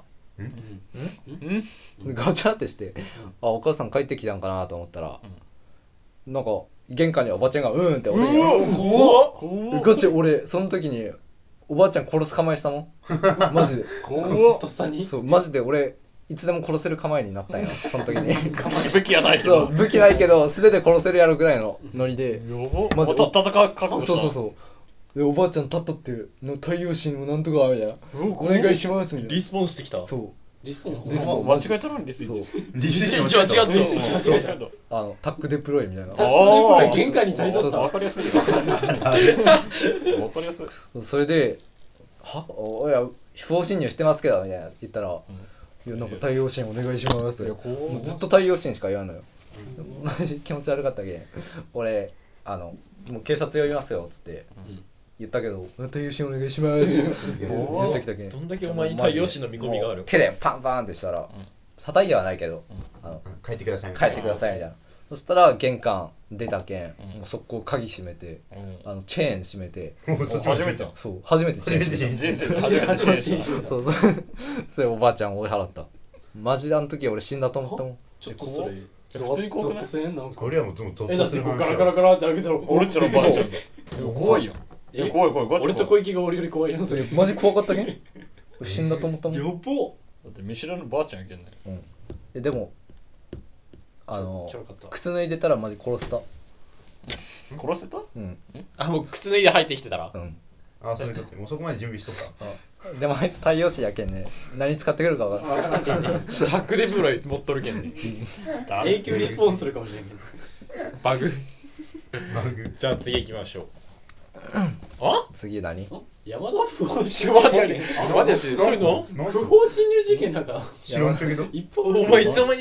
ガチャってして、あお母さん帰ってきたんかなと思ったら、なんか玄関におばちゃんがうんって俺に怖っ。 ガチ俺その時におばあちゃん殺す構えしたもんマジで怖っ。とっさに。 そうマジで俺いつでも殺せる構えになったんよその時に武器はないけどそう武器ないけど素手で殺せるやろぐらいのノリでマジまず戦う覚悟したそうそうそうでおばあちゃん立ったっての太陽神をなんとかみたいなお願いしますみたいな。 リスポンしてきた。 そうリスポン。 リスポン間違えたのにリスイッそうチリス一は違った。 リス間違えた。 あのタックデプロイみたいな。 おー玄関に立いとった。 わかりやすいわかりやすいそれで「はおいや不法侵入してますけど」みたいな言ったら「いやなんか太陽神お願いします」もうずっと太陽神しか言わんのよ。マジ気持ち悪かったけん俺あのもう警察呼びますよっつって言ったけど「太陽神お願いします」って言ってきたけんどんだけお前に太陽神の見込みがある。 手でパンパンってしたら叩いてはないけどあの帰ってくださいみ帰たいな。 ってくださいみたいな。そしたら玄関出たけん、 うんもう速攻鍵閉めて、 うんあのチェーン閉めて、 初めてやんそう初めてチェーン閉め人生で初めて初めてた。そうそうそれおばあちゃん追い払った。マジであの時俺死んだと思ったもん。 ちょっとそれ。 普通に怖くないゾッとせんなんか。 これはもうゾッえだってとする話こうガラガラガラって開けたら。 俺っちのばあちゃんが怖いよ。 え怖い怖いガチ俺と小池が俺より怖いやんそれ。 マジ怖かったけん死んだと思ったもん。 やば。 だって見知らぬばあちゃんやけんねえでもあのちょろかった。 靴脱いでたらマジ殺した。 殺せたうんあもう靴脱いで入ってきてたら。 うんあ、そういうこと。もうそこまで準備しとった。 でもあいつ太陽神やけんね何使ってくるか分からん。 タックデプロイ持っとるけんね。 永久リスポーンするかもしれんけど。 バグ。 バグ。 じゃあ次行きましょう。あ？ 次何山田不法侵マジ入事件。 で。待って、するの？ なん不法侵入事件なんか知らんけど。 一方お前いつの間に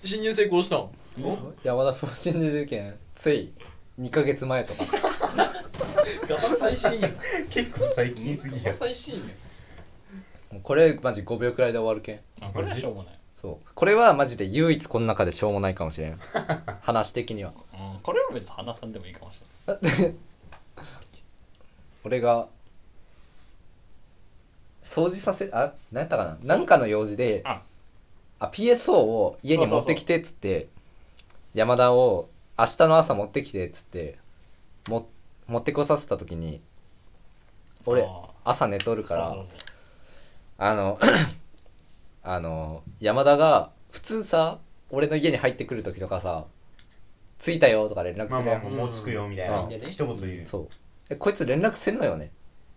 侵入成功したん？ 山田不法侵入事件ついにかげつまえとかガタ最新やん。 結構最近すぎや。 最新やん。 これマジごびょうくらいで終わるけん。 あこれはしょうもない。 そうこれはマジで唯一この中でしょうもないかもしれん話的には。 うん、これは別に話さんでもいいかもしれない。 俺が掃除させあ何やったかななんかの用事でああ ピーエスフォー を家に持ってきてっつって山田を明日の朝持ってきてっつっても持ってこさせた時に俺あー朝寝とるからそうそうそうあのあの山田が普通さ俺の家に入ってくる時とかさ着いたよとか連絡まあまあするやん、 もう着くよみたいなうん一言言う。 そうえこいつ連絡せんのよね、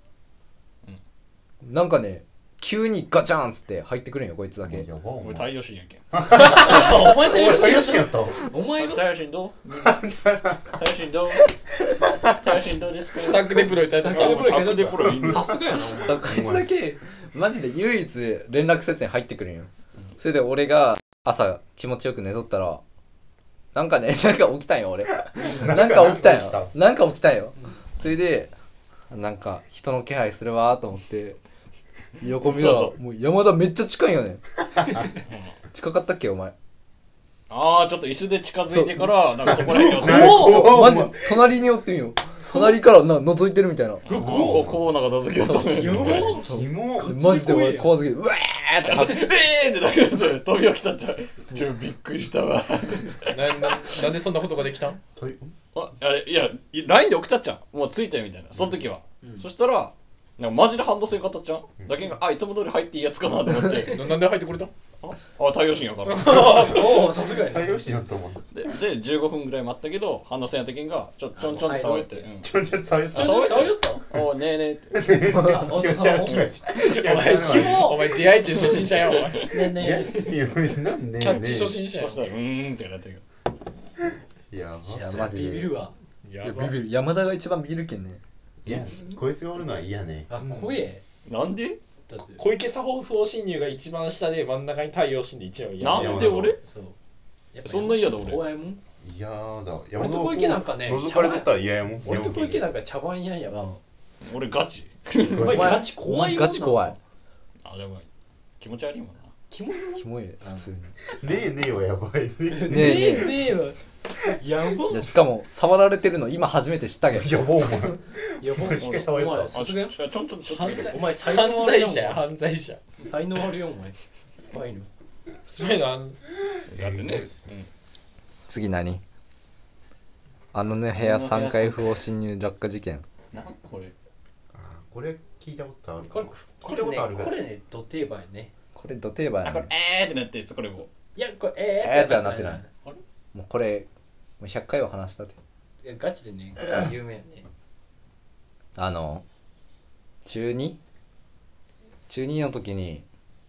うん、なんかね急にガチャンっつって入ってくるんよこいつだけ。 やばお前。 俺太陽神やけん。 お前とお前最悪やった。 お前が太陽神どう太陽神どう太陽神どうですかタックデプロイタックデプロイタックデプロイさすがやな。 だからこいつだけマジで唯一連絡せずに入ってくるんよ、うん、それで俺が朝気持ちよく寝とったらなんかねなんか起きたんよ俺なんか起きたんよなんか起きたんよ、うん、それでなんか人の気配するわと思って横見たらそうそうもう山田めっちゃ近いよね近かったっけお前。 ああちょっと椅子で近づいてからなんかそこら辺にそうそうマジ隣に寄ってんよ隣からな覗いてるみたいな。 こうこうなんか覗きよったやばキモ。 マジで俺怖すぎてうわーってえーってなって飛び起きたんじゃん。ちょびっくりしたわ。 なななんでそんなことができたん？ あいやいや ライン で送ったっちゃんもう着いたよみたいなその時は、うん、そしたらなんかマジでハンドせんかったっちゃん、うん、だけがあいつも通り入っていいやつかなと思ってな, なんで入ってくれた？ ああ太陽神やからおおさすがや太陽神やったもん。 ででじゅうごふんぐらい待ったけどハンドせんやったけんがちょちょんちょんって触って、うん、 ちょんちょんって触って触ったおねえねえって気持ち悪い。 お前キモお前出会い中初心者やお前ねえねえいやなんでキャッチ初心者やそしたらうーんってなってるいやいやマジでビビるわ。 いやビビる山田が一番ビビるけんね。 いやこいつがおるのは嫌ね。 あ怖え。 なんでだって小池作法不法侵入が一番下で真ん中に太陽神で一番嫌。 なんで俺そうそんな嫌だ俺怖いもん。 いやだ。 俺と小池なんかね覗かれとったら嫌やもん。 俺と小池なんか茶番やんやわ。 俺ガチお前ガチ怖いよ。 ガチ怖い。 あでも気持ち悪いもんな。 キモいキモい普通に。 ねえねえはやばいね。 ねえねえねえわ。やば。 いやしかも触られてるの今初めて知ったけど。 やばお前。 やばしかし触れた。 さすがよ。 ちょんちょんちょん犯罪お前才能あるよ。犯罪者犯罪者。才能あるよお前。スパイの。スパイのあん。 だってね。 次何？あのね部屋さんかい不法侵入落下事件。 なこれ。 これ聞いたことある。 これ聞いたことある。 これねド定番やね。 これド定番やあこれね。 えーってなってこれも。 いやこれええーってはなってない。 あれもうこれもうひゃっかいは話したって。 いやガチでね有名やね。 あの中 に? 中にの時に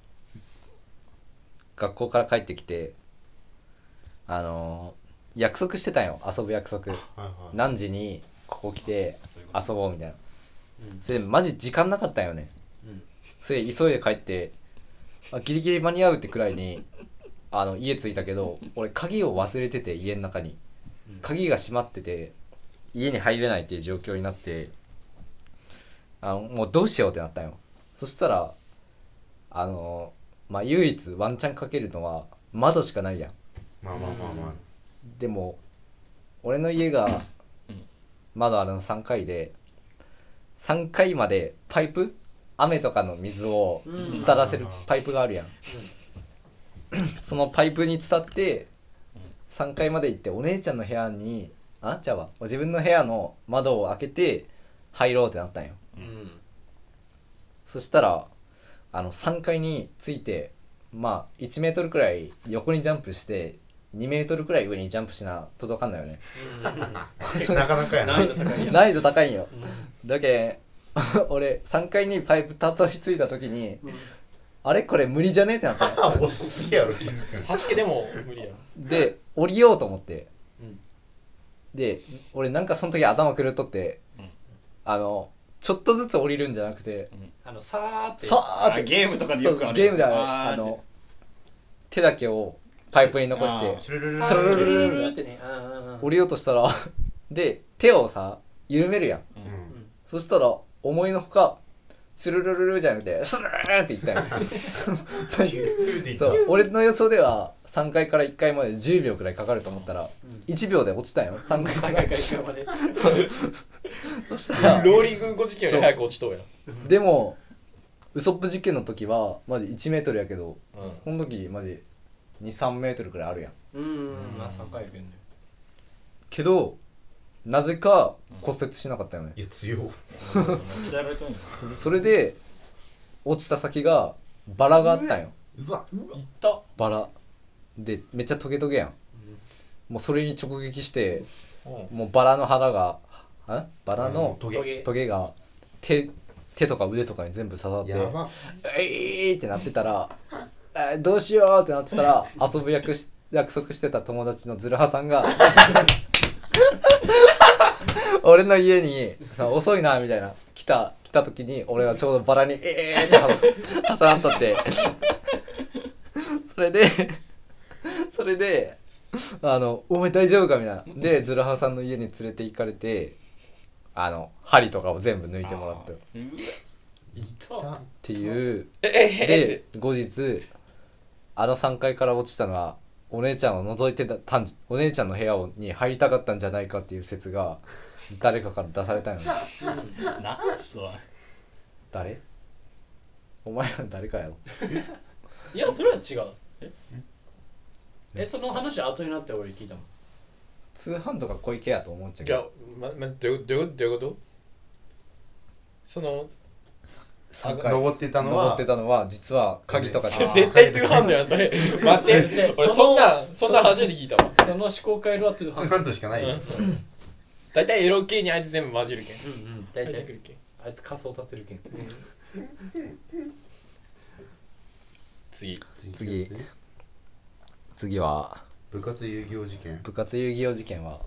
学校から帰ってきてあの約束してたんよ遊ぶ約束、 はいはい、 何時にここ来て遊ぼうみたいな、うん、それでマジ時間なかったんよね、うん、それ急いで帰ってあギリギリ間に合うってくらいにあの家着いたけど俺鍵を忘れてて家の中に鍵が閉まってて家に入れないっていう状況になってあのもうどうしようってなったんよ。そしたらあのまあ唯一ワンチャンかけるのは窓しかないやん。 まあまあまあまあでも俺の家が窓あるのさんかいでさんかいまでパイプ雨とかの水を伝らせるパイプがあるやん、うん、そのパイプに伝ってさんかいまで行ってお姉ちゃんの部屋にあんちゃうわ自分の部屋の窓を開けて入ろうってなったんよ、うん、そしたらあのさんかいに着いてまあいちメートルくらい横にジャンプしてにメートルくらい上にジャンプしな届かんだよねなかなかやな難易度高いよ難易度高いんよ、うん、だけ俺さんかいにパイプたどり着いた時に、うん、あれこれ無理じゃねってなったよ遅すぎやろ気づくサスケでも無理やで降りようと思って、うん、で俺なんかその時頭狂っとって、うん、あのちょっとずつ降りるんじゃなくて、うん、 あのさーってさーってゲームとかでよくあるゲームじゃないあの手だけをパイプに残してスルルルさあスルルルルスルルルルってねあーあーあー降りようとしたらで手をさ緩めるやん、 うんそしたら思いのほかスルルルルじゃなくてスルルルルって言ったんよそう俺の予想ではさんかいからいっかいまでじゅうびょうくらいかかると思ったらいちびょうで落ちたんよさんかいさんかいからいっかいまでそしたらローリングご事件より早く落ちとうやでもウソップ実験の時はマジいちメートルやけどうんこの時マジにさんメートルくらいあるやんうんうんまあさんかいいけんねけどなぜか骨折しなかったよね、 いや強い鍛えられてんのそれで落ちた先がバラがあったんようわいったバラでめっちゃトゲトゲやん、もうそれに直撃してうんもうバラの腹がんバラのトゲトゲが手手とか腕とかに全部刺さってやばえーってなってたらえーどうしようってなってたら遊ぶ約し約束してた友達のズルハさんが俺の家に遅いなみたいな来た来た時に俺がちょうどバラにえーって挟まっとってそれでそれであのお前大丈夫かみたいなでズルハさんの家に連れて行かれてあの針とかを全部抜いてもらったよいったっていうえええで後日あのさんかいから落ちたのはお姉ちゃんを覗いてたんお姉ちゃんの部屋をに入りたかったんじゃないかっていう説が誰かから出されたんよねなんすわ誰お前ら誰かやろいやそれは違うええその話後になって俺聞いたもん通販とか小池やと思っちゃういやけどままどういうどういうどういうことそのさんかい登ってたのは登ってたのは実は鍵とかであー絶対トゥーハンドやそれ待って絶対俺そんなそんな初めて聞いたわその思考回路はトゥーハンツーハンドしかないようん大体エロ系にあいつ全部混じるけんドうんうん大体入ってくるけんあいつ仮想立てるけん次次次は部活遊戯王事件部活遊戯王事件は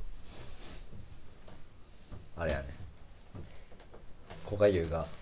あれやね古賀優が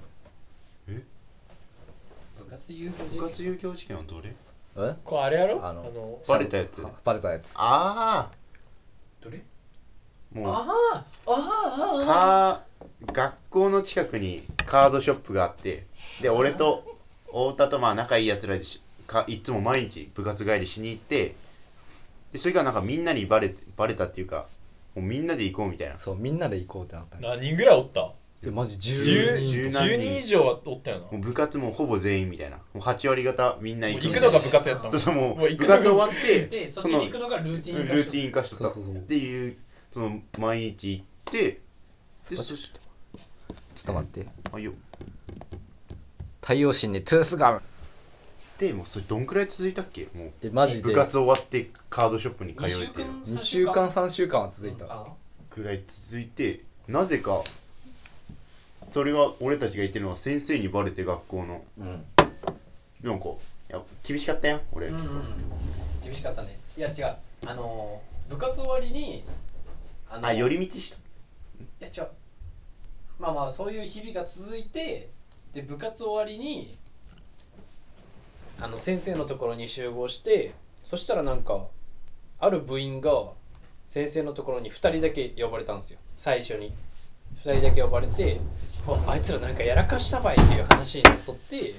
部活遊戯部活遊戯王事件はどれえこれあれやろあのバレたやつバレたやつあどれあもうあああか学校の近くにカードショップがあってで俺と太田とまあ仲いいやつらでしかいつも毎日部活帰りしに行ってでそれがなんかみんなにバレバレたっていうかもうみんなで行こうみたいなそうみんなで行こうってなったんよ何人ぐらいおったえマジじゅう 10 にん十とか何 10人以上はおったよなもう部活もほぼ全員みたいなもうはち割方みんな行くもう行くのが部活やったもんそうそうももう行くのがう部活終わってでそっちに行くのがルーティン化うんルーティン化しとったそうそうそうっていうその毎日行ってでそしちょっと待ってあいいよ太陽神にトゥースガムでもうそれどんくらい続いたっけもうえマジで部活終わってカードショップに通えてるにしゅうかんさんしゅうかんは続いたあくらい続いてなぜかそれが俺たちが言ってるのは先生にバレて学校のうんなんかいや厳しかったやん俺、 うんうん厳しかったねいや違うあのー部活終わりにああ寄り道したいや違うまあまあそういう日々が続いてで部活終わりにあの先生のところに集合してそしたらなんかある部員が先生のところにふたりだけ呼ばれたんですよ最初にふたりだけ呼ばれてあいつらなんかやらかしたばいっていう話になっとって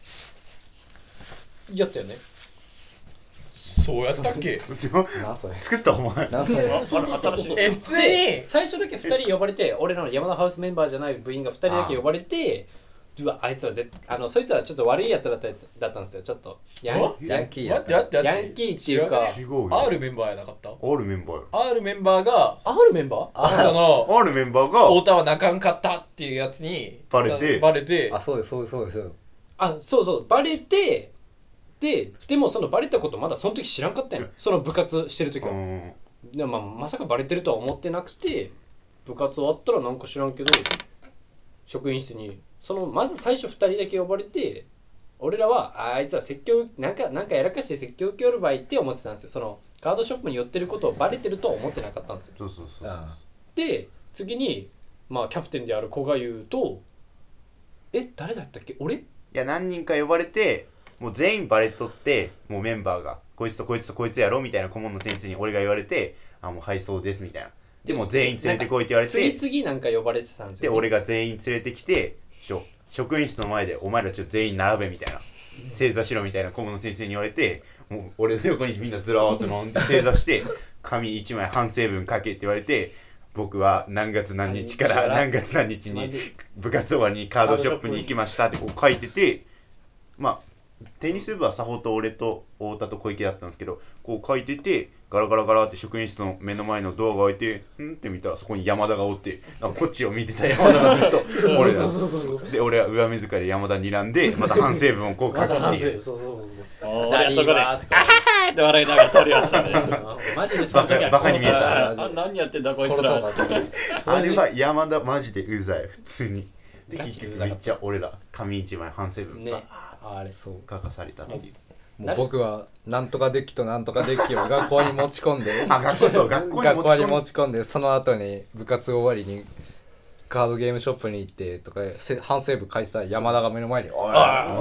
やったよねそうやったっけなそれ作ったお前なそれ新しいえ普通でに最初だけふたり呼ばれて俺らの山田ハウスメンバーじゃない部員がふたりだけ呼ばれてうわあいつらぜあのそいつらちょっと悪いやつだっただったんですよちょっとヤンヤンキーや待ったって待って待ってヤンキーっていうか違うよ R メンバーやなかった R メンバーよ R メンバーが R メンバーその R メンバーが太田は泣かんかったっていうやつにバレてさバレてあそうですそうですそうですよあそうそうバレてででもそのバレたことまだその時知らんかったんよその部活してる時はうんでも、まあ、まさかバレてるとは思ってなくて部活終わったらなんか知らんけど職員室にそのまず最初ふたりだけ呼ばれて俺らはああいつら説教なんかなんかやらかして説教受けおる場合って思ってたんですよそのカードショップに寄ってることをバレてるとは思ってなかったんですよそうそうそうあで次にまあキャプテンである古賀優とえ誰だったっけ俺いや何人か呼ばれてもう全員バレとってもうメンバーがこいつとこいつとこいつやろみたいな顧問の先生に俺が言われて、あもうはいそうですみたいな。でも全員連れてこいって言われて、 次々なんか呼ばれてたんですよ、 で俺が全員連れてきて、ちょ職員室の前でお前らちょっと全員並べみたいな、正座しろみたいな顧問の先生に言われて、もう俺の横にみんなずらーっと飲んで正座して紙いちまい半成分書けって言われて、僕は何月何日から何月何日に部活終わりにカードショップに行きましたってこう書いてて、まあテニス部は佐保と俺と太田と小池だったんですけど、こう書いててガラガラガラって職員室の目の前のドアが開いて、んって見たらそこに山田がおって、なんかこっちを見てた山田がずっと俺だで、俺は上目遣いで山田にらんでまた反省文をこう書くっていう。 そうそうそう俺はそこで「あははーって笑いながら撮りましたね。 マジでその時はバカに見えた。 あ何やってんだこいつら。 あれは山田マジでうざい普通に。で結局めっちゃ俺ら紙一枚反省文ね、あれそう書かされたっていう。 もう僕はなんとかデッキとなんとかデッキを学校に持ち込んであ学校そう学校に学校に持ち込んで、その後に部活終わりにカードゲームショップに行ってとか反省文書いてたら山田が目の前に「おい!」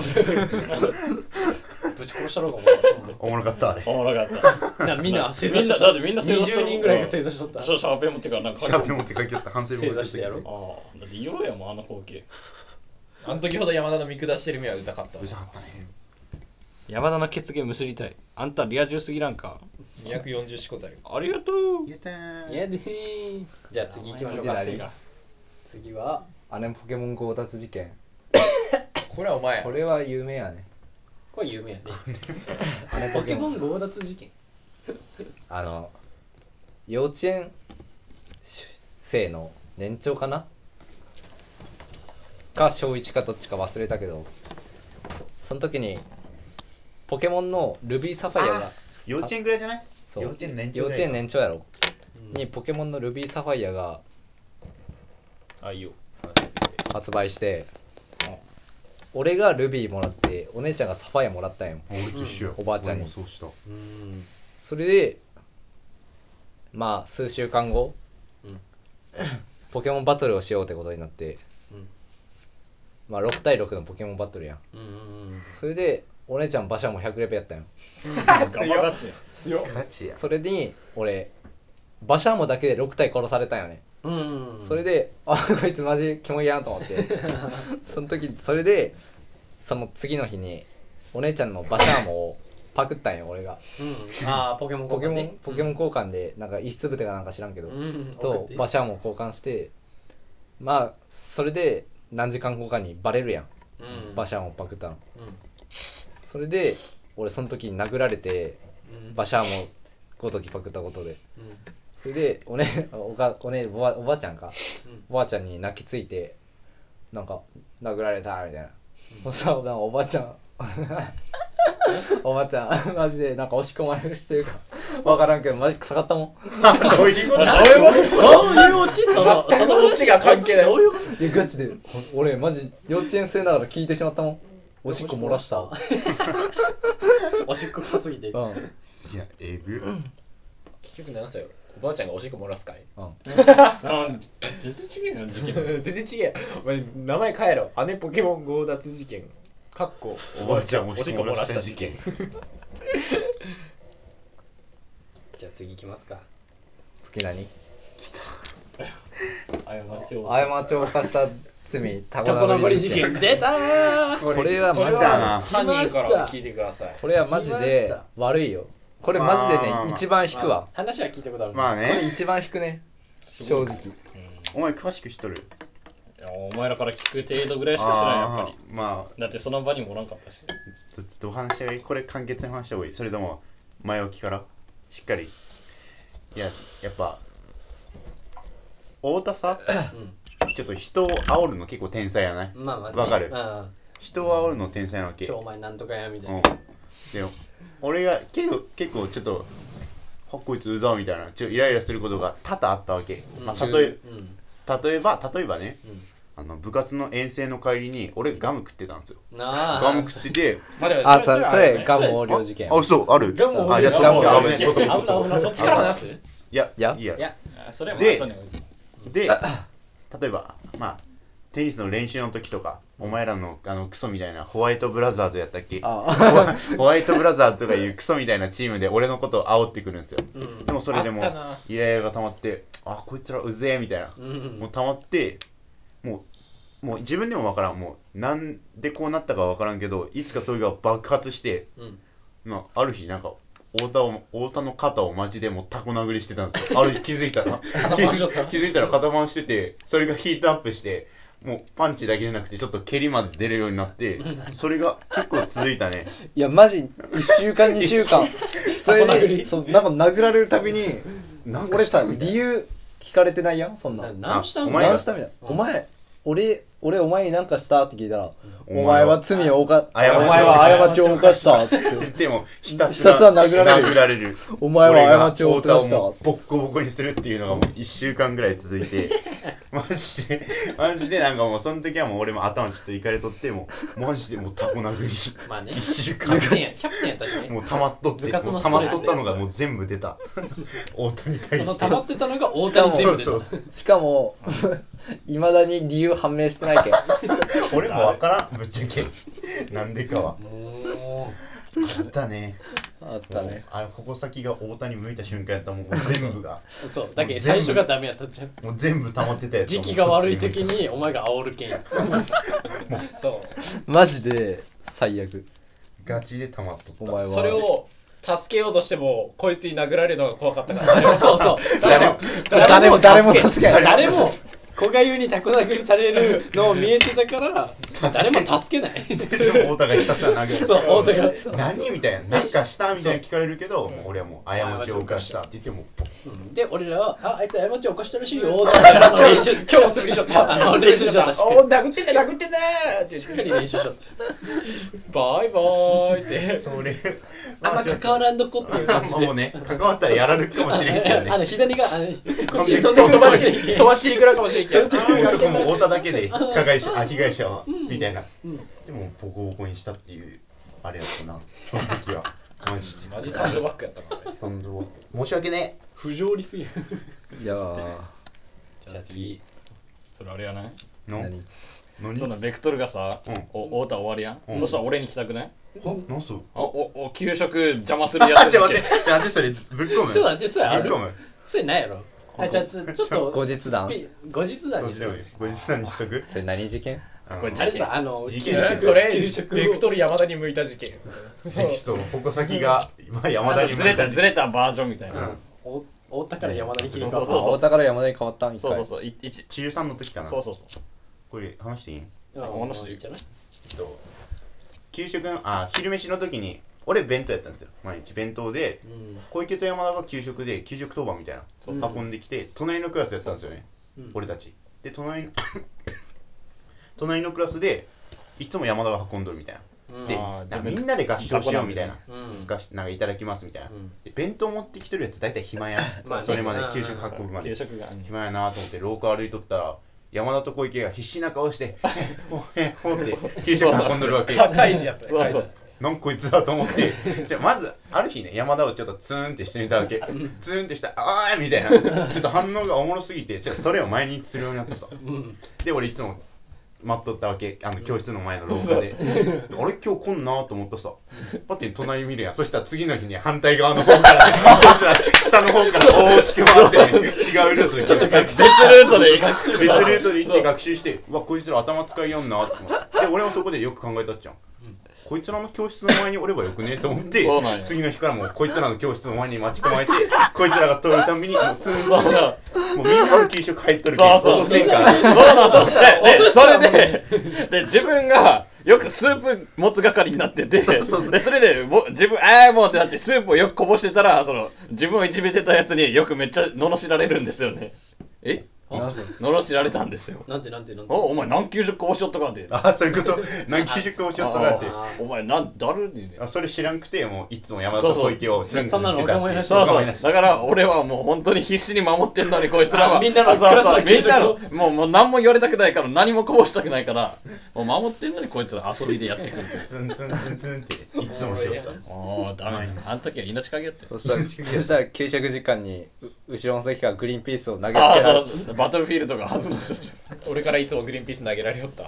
ぶち殺したろうかおもろかったあれ。 おもろかった。 なみんな正みんなだってみんな正座にじゅうにんぐらいが正座しとったシャーペン持ってからなんかシャーペン持って書きよった反省文正座してやろう。 ああだって言おうやもんあの光景。 あの時ほど山田の見下してる目はうざかった。 うざかったね。 山田の血芸むすりたい。あんたリア充すぎらんか。 にひゃくよんじゅう四個ざる。 ありがとう。 やったー。 やでー。じゃあ次行きましょうか。 次次は姉ポケモン強奪事件。 これはお前や。 これは有名やね。 これ有名やね。 姉ポケモン強奪事件。 あの幼稚園生の年長かなか小いちかどっちか忘れたけど、その時にポケモンのルビーサファイアが幼稚園ぐらいじゃない？ そう幼稚園年長幼稚園年長やろ、 うん、 にポケモンのルビーサファイアがあいいよ。 発売して、俺がルビーもらってお姉ちゃんがサファイアもらったんよ。 俺と一緒や。 おばあちゃんに俺もそうした。 うん。 それでまあ数週間後、 うん、 ポケモンバトルをしようってことになって、 うん、 まあろくたいろくのポケモンバトルやん、 うんうんうん、 それでお姉ちゃん馬車もひゃくレベルやったんよ。 強っ強っガチや。 それに俺馬車もだけでろくたい殺されたんよね、 うんうんうん、 それであこいつマジキモいやんと思ってその時それでその次の日にお姉ちゃんの馬車もをパクったんよ俺が、 うん、ああポケモンポケモン交換ねポケモン交換でなんか石つぶてかなんか知らんけど、 うん、 と馬車も交換して、まあそれで何時間後かにバレるやん、 うん、 馬車もパクったの、 うん、 それで俺その時に殴られて、 うん、 馬車もごときパクったことで、 うん、 それでおねおかおねおばおばあちゃんか、 うん、 おばあちゃんに泣きついてなんか殴られたみたいな、うん、そしたらなんかおばあちゃんおばあちゃんマジでなんか押し込まれるしてるか分からんけどマジ臭かったもん。 どういうこと？ どういうオチ？そのそのオチが関係ない。 いやガチで俺マジ幼稚園生ながら聞いてしまったもん。おしっこ漏らした。 おしっこ臭すぎて。 うん。 いやえぐ。 結局何歳よ。おばあちゃんがおしっこ漏らすかい。 うん。 全然違えよ事件。 全然違え。お前名前変えろ。姉ポケモン強奪事件。かっこおばあちゃんおしっこ漏らした事件。 じゃあ次行きますか。 次何？ 過ちを過ちを犯した罪タチョココのぼり事件出たー。 これはマジで犯人から聞いてください。 これはマジで悪いよ。これマジでね、 まあ一番引くわ。 話は聞いたことある。 まあこれね。 一番引くね。正直。 お前詳しく知っとる？ いやお前らから聞く程度ぐらいしか知らんやっぱり。 まあだってその場にもおらんかったし。 ちょっとお話し合いこれ簡潔に話した方がいい？それとも前置きからしっかり？いややっぱ太田さ、うん、ちょっと人を煽るの結構天才やない？ まあまあ、ね、 わかる、 うん、 人を煽るの天才なわけ。 今日お前なんとかやみたいな、 うん、でも俺が結構結構ちょっとこいつうざみたいなちょっとイライラすることが多々あったわけ、うん、まあ、例え、うん、例えば例えばね、うん、あの部活の遠征の帰りに俺ガム食ってたんですよ。ガム食っててあそれそれガム横領事件。 あそうある。 ガム横領事件。危ない危ない。そっちから話す？ いやいやいやいやそれはでで例えばまあテニスの練習の時とかお前らのあのクソみたいなホワイトブラザーズやったっけ、 あホワイトブラザーズとかいうクソみたいなチームで俺のことを煽ってくるんですよ、うん、でもそれでもイライラが溜まってあこいつらうぜえみたいな、うん、もう溜まってもうもう自分でも分からんもうなんでこうなったか分からんけどいつかそれが爆発して、うんまあ、ある日なんか太田を太田の肩をマジでもうタコ殴りしてたんですよある日気づいたら気づ気づいたら肩回しててそれがヒートアップしてもうパンチだけじゃなくてちょっと蹴りまで出るようになってそれが結構続いたねいやマジいっしゅうかんにしゅうかんそれでそうなんか殴られるたびに俺さ理由聞かれてないやんそんな何したん何したみたいなお前俺俺お前に何かしたって聞いたらお前は罪を犯お前は過ちを犯したっつってでもひたすら殴られる殴られるお前は過ちを犯したボッコボコにするっていうのがもういっしゅうかんぐらい続いてマジでマジでなんかもうその時はもう俺も頭ちょっといかれとってもマジでもうタコ殴りまあねいっしゅうかんキャプテンキャプテンやったしねもう溜まっとってもう溜まっとったのがもう全部出た太田に対してその溜まってたのが太田に全部出たしかもいまだに理由判明してないけん俺もわからんぶっちゃけなんでかはあったねあったねあれ矛先が太田に向いた瞬間やったらもう全部がそうだけど最初がダメやったじゃんもう全部溜まってたやつ時期が悪い時にお前が煽るけんそうマジで最悪ガチで溜まっとったお前はそれを助けようとしてもこいつに殴られるのが怖かったからそうそう誰も誰も誰も助けない誰も小がゆにタコ殴りされるのを見えてたから誰も助けない太田がひたすら殴るそう太田が何みたいな何かしたみたいな聞かれるけどもう俺はもう過ちを犯したって言ってもで俺らはああいつ過ちを犯したらしいよって練習今日も素振りしとったあの練習しとったしっかお殴ってた殴ってたってりしっかり練習しとったバイバーイってそれあんま関わらんどこっていう感じでもうね関わったらやられるかもしれんけどねあの左があのこっちに飛飛んでるかもしれんけんとばっちりくらうかもしれんけどそこも太田だけで加害者あ被害者はみたいなでもボコボコにしたっていうあれやったなその時はマジでマジサンドバッグやったからねサンドバッグ申し訳ね不条理すぎるいやーじゃあ次それあれやないの何何そんなベクトルがさ、 うんお太田終わりやん、 うんそしたら俺に来たくないは何すあおお給食邪魔するやつあちょっと待ってなんでそれぶっ込むちょっと待ってそれあるぶっ込むそれないやろあじゃあちょちょっと後日談スピ後日談にする後日談にしとくそれ何事件これあれさあの事給食件それ給食をベクトル山田に向いた事件そうちょっと矛先がまあ山田にずれたずれたバージョンみたいな、 うんお太田から山田に切り替わったそうそうそう太田から山田に変わったん一回そうそうそうい一中さんの時かなそうそうそうこれ話していいうんお話でいいいいんじゃないえっと給食のあ昼飯の時に俺弁当やったんですよ毎日弁当でうん小池と山田が給食で給食当番みたいなそうそう運んできて隣のクラスやってたんですよねうん俺たちで隣の隣のクラスでいつも山田が運んどるみたいなうんであーなんかみんなで合唱しようみたいなうん合なんかいただきますみたいなうんで弁当持ってきてるやつ大体暇やまあねそれまで給食運ぶまで給食が暇やなと思って廊下歩いとったら山田と小池が必死な顔して「えおえお」って給食運んでるわけカイジやったそうそうなんかこいつだと思ってじゃあまずある日ね山田をちょっとツーンってしてみたわけツーンってしたら「あーい!」みたいなちょっと反応がおもろすぎてちょっとそれを毎日するようになったさうんで俺いつも待っとったわけあの教室の前の廊下であれ今日来んなと思ったさパッて隣見るやんそしたら次の日ね反対側の方からねこいつら下の方から大きく回ってね違うルートでちょっと別ルートで学習別ルートで行って学習してうわこいつら頭使いよんなって思ってで俺もそこでよく考えたっちゃんこいつらの教室の前におればよくねと思ってそうなんや次の日からもうこいつらの教室の前に待ち構えてこいつらが通るたびにもうツンツンそうなのもうみんなの給食入っとるけどそうそうそうせんからそうなのそしてでそれでで自分がよくスープ持つ係になっててでそれでも自分ああもうってなってスープをよくこぼしてたらその自分をいじめてたやつによくめっちゃ罵られるんですよねえなぜ罵られたんですよなんてなんてなんておお前何給食こぼしよったかってあそういうこと何給食をしよったかってあお前なん誰にねあそれ知らんくてもういつも山田と小池をツンツンそんなのしてたお構いなしそうそうお構いなしだから俺はもう本当に必死に守ってんのにこいつらはあみんなのあそうクラスのそうみんなの給もうもう何も言われたくないから何もこぼしたくないからもう守ってんのにこいつら遊びでやってくるってツンツンツンツンっていつもしよったおーダメあの時は命かけよってそしたらそしたら給食時間にう後ろの席からグリーンピースを投げつけああられそうバトルフィールドが初の人たち俺からいつもグリーンピース投げられよった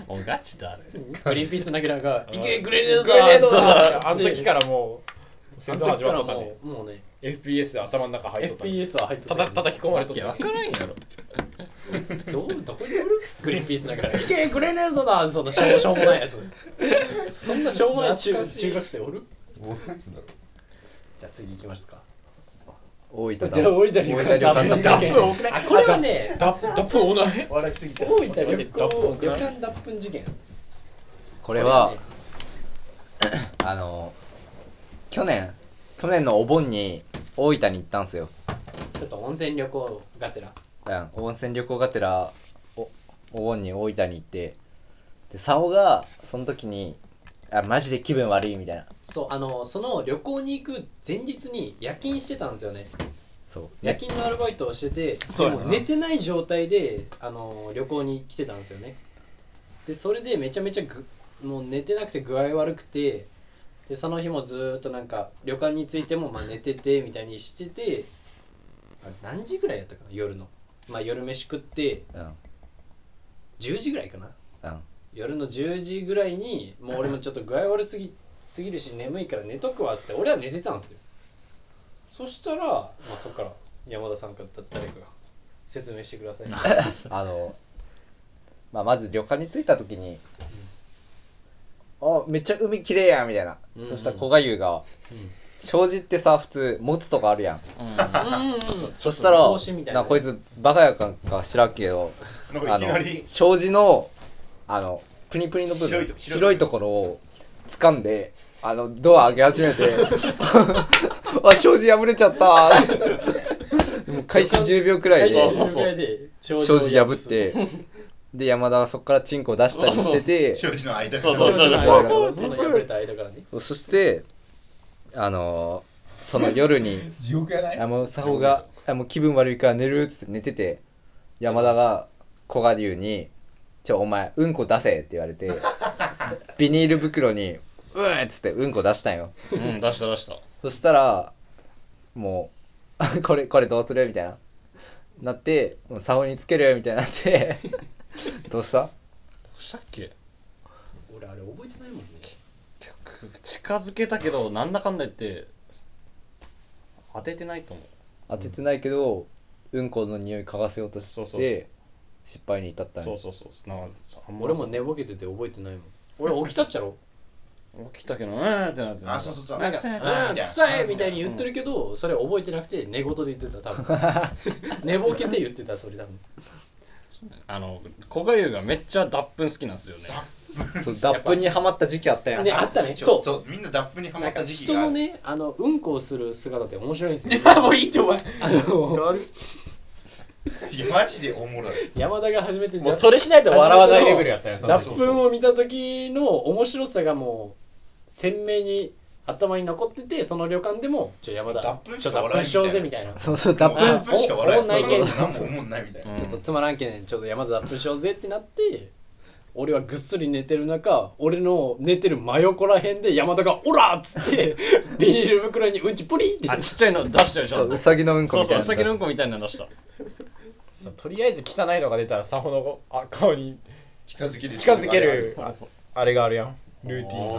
もうガチだあれグリーンピースなぎらが「いけグレネードグレネードだ!」 だあの時からもう戦争始まっとったね。 もうもうねエフピーエス で頭の中入っとったね。 エフピーエス は入ってたた叩き込まれとっいやたね。 分からんやろどうどこにおるグリーンピースながら「いけグレネードだ!」そんなしょうしょうもないやつそんなしょうもない中懐かしい中学生おるおなんだろじゃあ次行きますか大分だじゃあ大分旅大分旅館館ダップ多くない？ あこれはねダップダップ多ないう笑いすぎた大分旅待って脱粉旅館脱粉事件これはねあの去年去年のお盆に大分に行ったんすよ。 ちょっと温泉旅行がてらうん温泉旅行がてらおお盆に大分に行ってで竿がその時にあマジで気分悪いみたいなそうあのその旅行に行く前日に夜勤してたんですよねそう夜勤のアルバイトをしててそうやなでも寝てない状態であの旅行に来てたんですよねでそれでめちゃめちゃぐもう寝てなくて具合悪くてでその日もずーっとなんか旅館についてもまあ寝ててみたいにしててあれ何時ぐらいやったかな夜のまあ夜飯食ってうんじゅうじぐらいかなうん夜のじゅうじぐらいにもう俺もちょっと具合悪すぎすぎるし眠いから寝とくわっつって俺は寝てたんですよそしたら、まあ、そっから山田さんか誰かが説明してくださいあの、まあ、まず旅館に着いた時に、あめっちゃ海きれいやんみたいな、 うんうんそしたら古賀優が、障子ってさ普通持つとかあるやん、そしたら格子みたいなねなこいつバカやかんか知らんけどなんかあのいきなり障子のあのプニプニの部分白いと白いところを掴んであのドア開け始めてあ障子破れちゃったもう開始じゅうびょうくらいでそうそうで障子破ってで山田がそこからチンコを出したりしてて障子の間そうからそうそうそうその破れた間からねそしてあのー、その夜に地獄やない？ あもう佐保があもう気分悪いから寝るっつって寝てて山田が古賀龍にちょお前うんこ出せって言われてビニール袋にうんっつってうんこ出したんようん出した出したそしたらもうこれこれどうするみたいななってもう佐保につけるみたいになってどうしたどうしたっけ俺あれ覚えてないもんね近づけたけどなんだかんだ言って当ててないと思う当ててないけどうんこの匂い嗅がせようとしてそうそう失敗に至ったんよそうそうそうなんかあんま俺も寝ぼけてて覚えてないもん俺起きたっちゃろ起きたけどうんってなってあそうそうそうなんか「 臭いうん臭い」みたいに言ってるけどそれ覚えてなくて寝言で言ってた多分寝ぼけて言ってたそれ多分あの古賀優がめっちゃ脱粉好きなんですよねそう脱粉にはまった時期あったやんねあったねそそううそうみんな脱粉にはまなんかった時期がある人のねあのうんこをする姿って面白いんですよもういいってお前。 あのいやマジでおもろい山田が初めてもうそれしないと笑わないレベルやったよ。その時脱粉を見た時の面白さがもう鮮明に頭に残っててその旅館でもちょ山田脱粉しちょか笑い脱粉しようぜみたいなそうそう脱粉脱粉しか笑いおおないけんそう何も思んないみたいなちょっとつまらんけんちょっと山田脱粉しようぜってなって俺はぐっすり寝てる中俺の寝てる真横らへんで山田が「オラ!」っつってビニール袋にうんちプリってあちっちゃいの出したでしょうさぎのうんこそうみたいうなそうさぎのうんこみたいなの出したそうとりあえず汚いのが出たらサホのあ顔に近づける近づけるああれがあるやん。ルーティンが。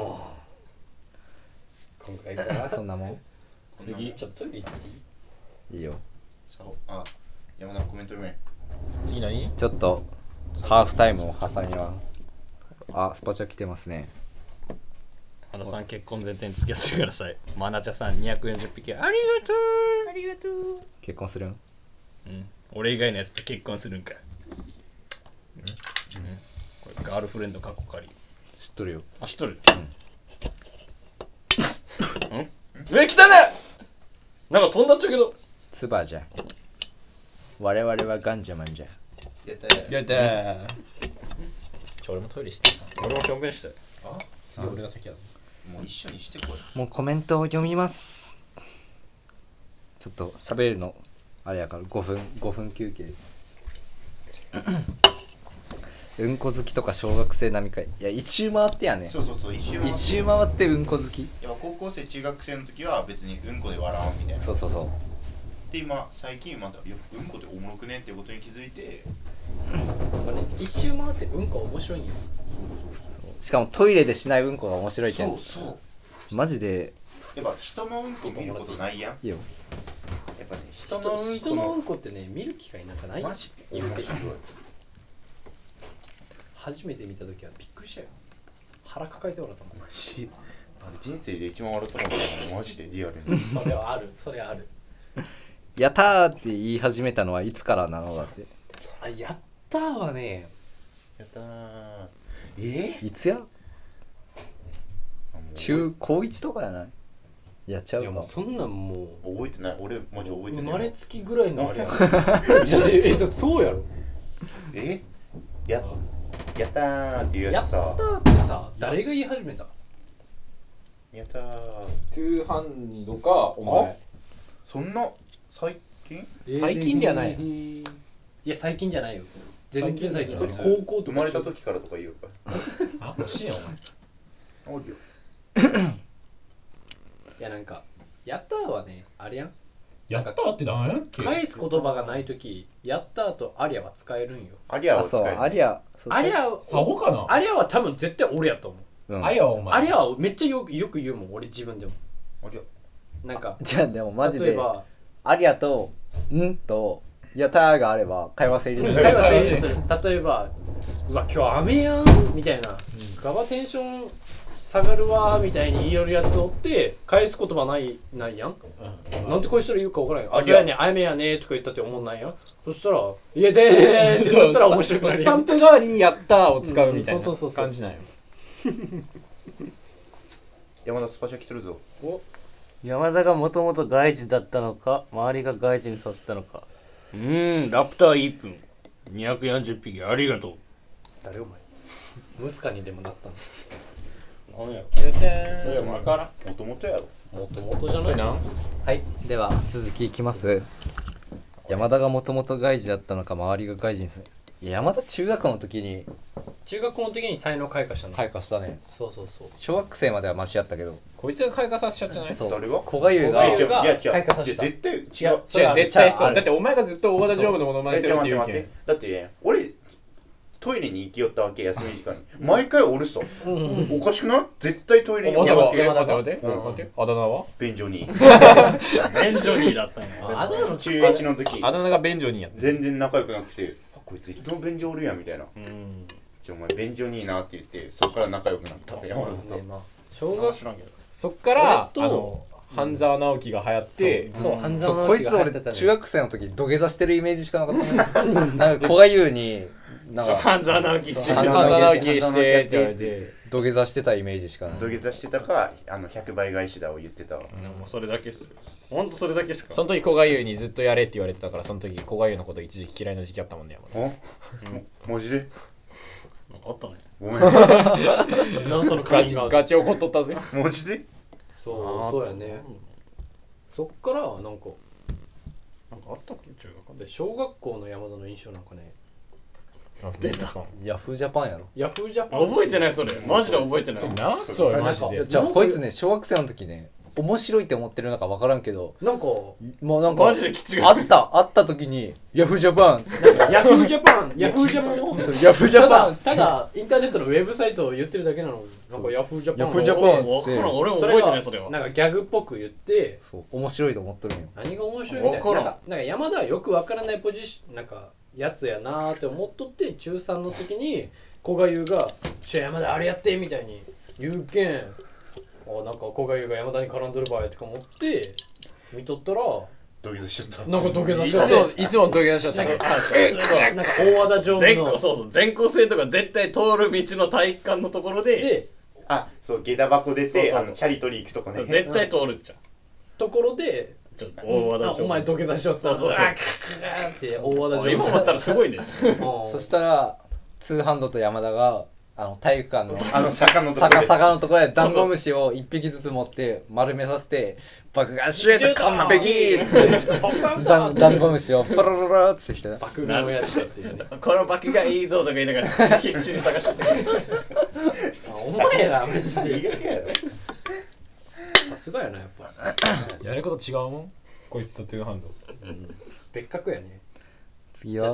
今回からそんなもん次ちょっとトイレ行っていいいいよそうあ山田コメント読め次何？ ちょっとハーフタイムを挟みますあスパチャ来てますね和田さん結婚前提に付き合ってくださいマナチャさんにひゃくよんじゅっぴきありがとうありがとう結婚するんうん俺以外のやつと結婚するんかうん、うん、これガールフレンドかっこかり知っとるよあ知っとるうんうんえ来たねなんか飛んだっちゃうけどツバじゃ我々はガンジャマンじゃやったよやったー。ちょ俺もトイレして俺もしょんべんしたよ次俺が先やぞ。 もう一緒にしてこいもうコメントを読みますちょっと喋るのあれやからごふんごふん休憩うんこ好きとか小学生並みかいいや一周回ってやねそうそうそう一周一周回ってうんこ好きやっぱ高校生中学生の時は別にうんこで笑わんみたいなそうそうそうで今最近またいやうんこっておもろくねっていうことに気づいて一周回ってうんこ面白いんよしかもトイレでしないうんこが面白いけん。 そうそうマジでやっぱ人のうんこ見ることないやん。 いいよ。 やっぱね人のうん人こののうんこってね見る機会なんかないよマジ言うて面白い。 初めて見た時はびっくりしたよ腹抱えておらったもんしあれ人生で一番笑ったのかなマジでリアルに。 それはあるそれはあるやったーって言い始めたのはいつからなのだって。 あやったーはねやったー。えいつや？ ー、 中高一とかやない？やっちゃかいうやもう。そんなんもう覚えてない俺マジ覚えてない。 生まれつきぐらいのあれやんじゃあえだってそうやろえややったーっていうやったやつさ。 ーってさ誰が言い始めたやったー。 トゥーハンドかお前。 そんな最近？ 最近ではない。 いや最近じゃないよ全然最近こいつ高校とか生まれた時からとか言うか。 あ、欲しいよお前。 あるよ。 いやなんかやったーはねあれやんやったーって何やっけ？ 返す言葉がないときやったーとありゃは使えるんよアリアあ、そう、 を使える。 ありゃ。そうありゃサホかな？ ありゃは多分絶対俺やと思ううんあれはお前。 ありゃはめっちゃよよく言うもん俺自分でもアリア。 なんかじゃあでもマジで、 例えばありゃと、んと、やったーがあれば会話成立する。 会話成立する例えばうわ今日雨やんみたいな、ガバテンション下がるわみたいに言いよるやつおって返す言葉ないないやん、なんでこういう人言うか分からんよあそうやね雨やねとか言ったって思んないやんそしたら「いやでー」って言ったら面白くなるやんスタンプ代わりにやったーを使うみたいなうんそうそうそうそう感じなんよ。 山田スパチャ来てるぞ。 山田がもともと外人だったのか周りが外人にさせたのか。うーんラプターいっぷんにひゃくよんじゅっぴきありがとう。 誰お前ムスカにでもなったのなんやそれ分からん。 もともとやろ。 もともとじゃないそれな。 はい、では続きいきます。山田がもともと外人だったのか周りが外人ですね。いや山田中学の時に中学校の時に才能開花したの開花したね。 そうそうそう小学生まではマシやったけど、 こいつが開花させちゃってない？ そう誰が古賀優が古賀優がいや違う開花させた絶対違う。 いやじゃあ絶対そう。 じゃあだってお前がずっと大和田常務のものまねえするって言うけんちょ待って待って。だってね俺トイレに行きよったわけ休み時間に毎回おるさ。おかしくない？絶対トイレに行まさかくわけ。 待って待ってうん待って。あだ名は？ 便所にベンジョニーだったんや。 あだ名の中いちの時あだ名が便所にやった。 全然仲良くなくてあこいついつも便所おるやんみたいな。 うんじゃあお前便所にいいなって言ってそっから仲良くなった山田とね。まあ小学知らんけどそっからあ俺との半沢直樹が流行って、 そう半沢直樹そうこいつ俺が入ってたのよ中学生の時土下座してるイメージしかなかったね。なんか古賀優になんか半沢直樹して半半沢直樹沢直樹してって言われて、 土下座してたイメージしかない。 土下座してたかあのひゃくばい返しだを言ってたわ。 もうそれだけっすほんとそれだけしかその時古賀優にずっとやれって言われてたから、その時古賀優のこと一時期嫌いな時期あったもんね。山田おマジであったね。 ごめんなんそのガチ会がガチ怒っとったぜ。 マジでそうそうやねそっからなんかなんかあったっけ中学で小学校の山田の印象なんかね出た。 ヤフージャパンやろ。 ヤフージャパン覚えてないそれマジで覚えてないなそれマジで。 じゃあこいつね小学生の時ね面白いって思ってるのか分からんけど、 なんかもうなんかマジできちがあったあった時にヤフージャパンっつってヤフージャパンヤフージャパンのそうヤフージャたパンっつってだただインターネットのウェブサイトを言ってるだけなのになんかヤフージャパンヤフージャパンっつわってからん俺も覚えてないそれはなんかギャグっぽく言ってそう面白いと思っとるんよ。 何が面白いみたいなわからんなんかなんか山田はよくわからないポジションなんかやつやなーって思っとって中さんの時に古賀優が「ちょ山田あれやって」みたいに言うけんあなんか古賀優が山田に絡んどる場合とか思って見とったら土下座しちゃった。 なんか土下座いつしちゃってもいつも土下座しちゃったけど。 なんか大和田常務の全校そうそう全校生とか絶対通る道の体育館のところでであそう下駄箱出そうそうそうてあのチャリ取り行くとこね。 絶対通るっちゃところでちょっと大和田あお前土下座しちゃったそうそうそうあークーって大和田常今思ったらすごいね務そしたらツーハンドと山田があの体育館のあの坂のとこ坂で。 坂のところでダンゴムシを一匹ずつ持って丸めさせて爆眼シュート完璧っつってパッパッダンダンゴムシをパラララっつってしてた。 爆買いをやってたっていうねこのバキがいいぞとか言いながら必死に探しててお前らマジ最で悪やろ。 さすがやなやっぱやること違うもん。こいつとトゥーハンド。 別格やね次はじゃあ次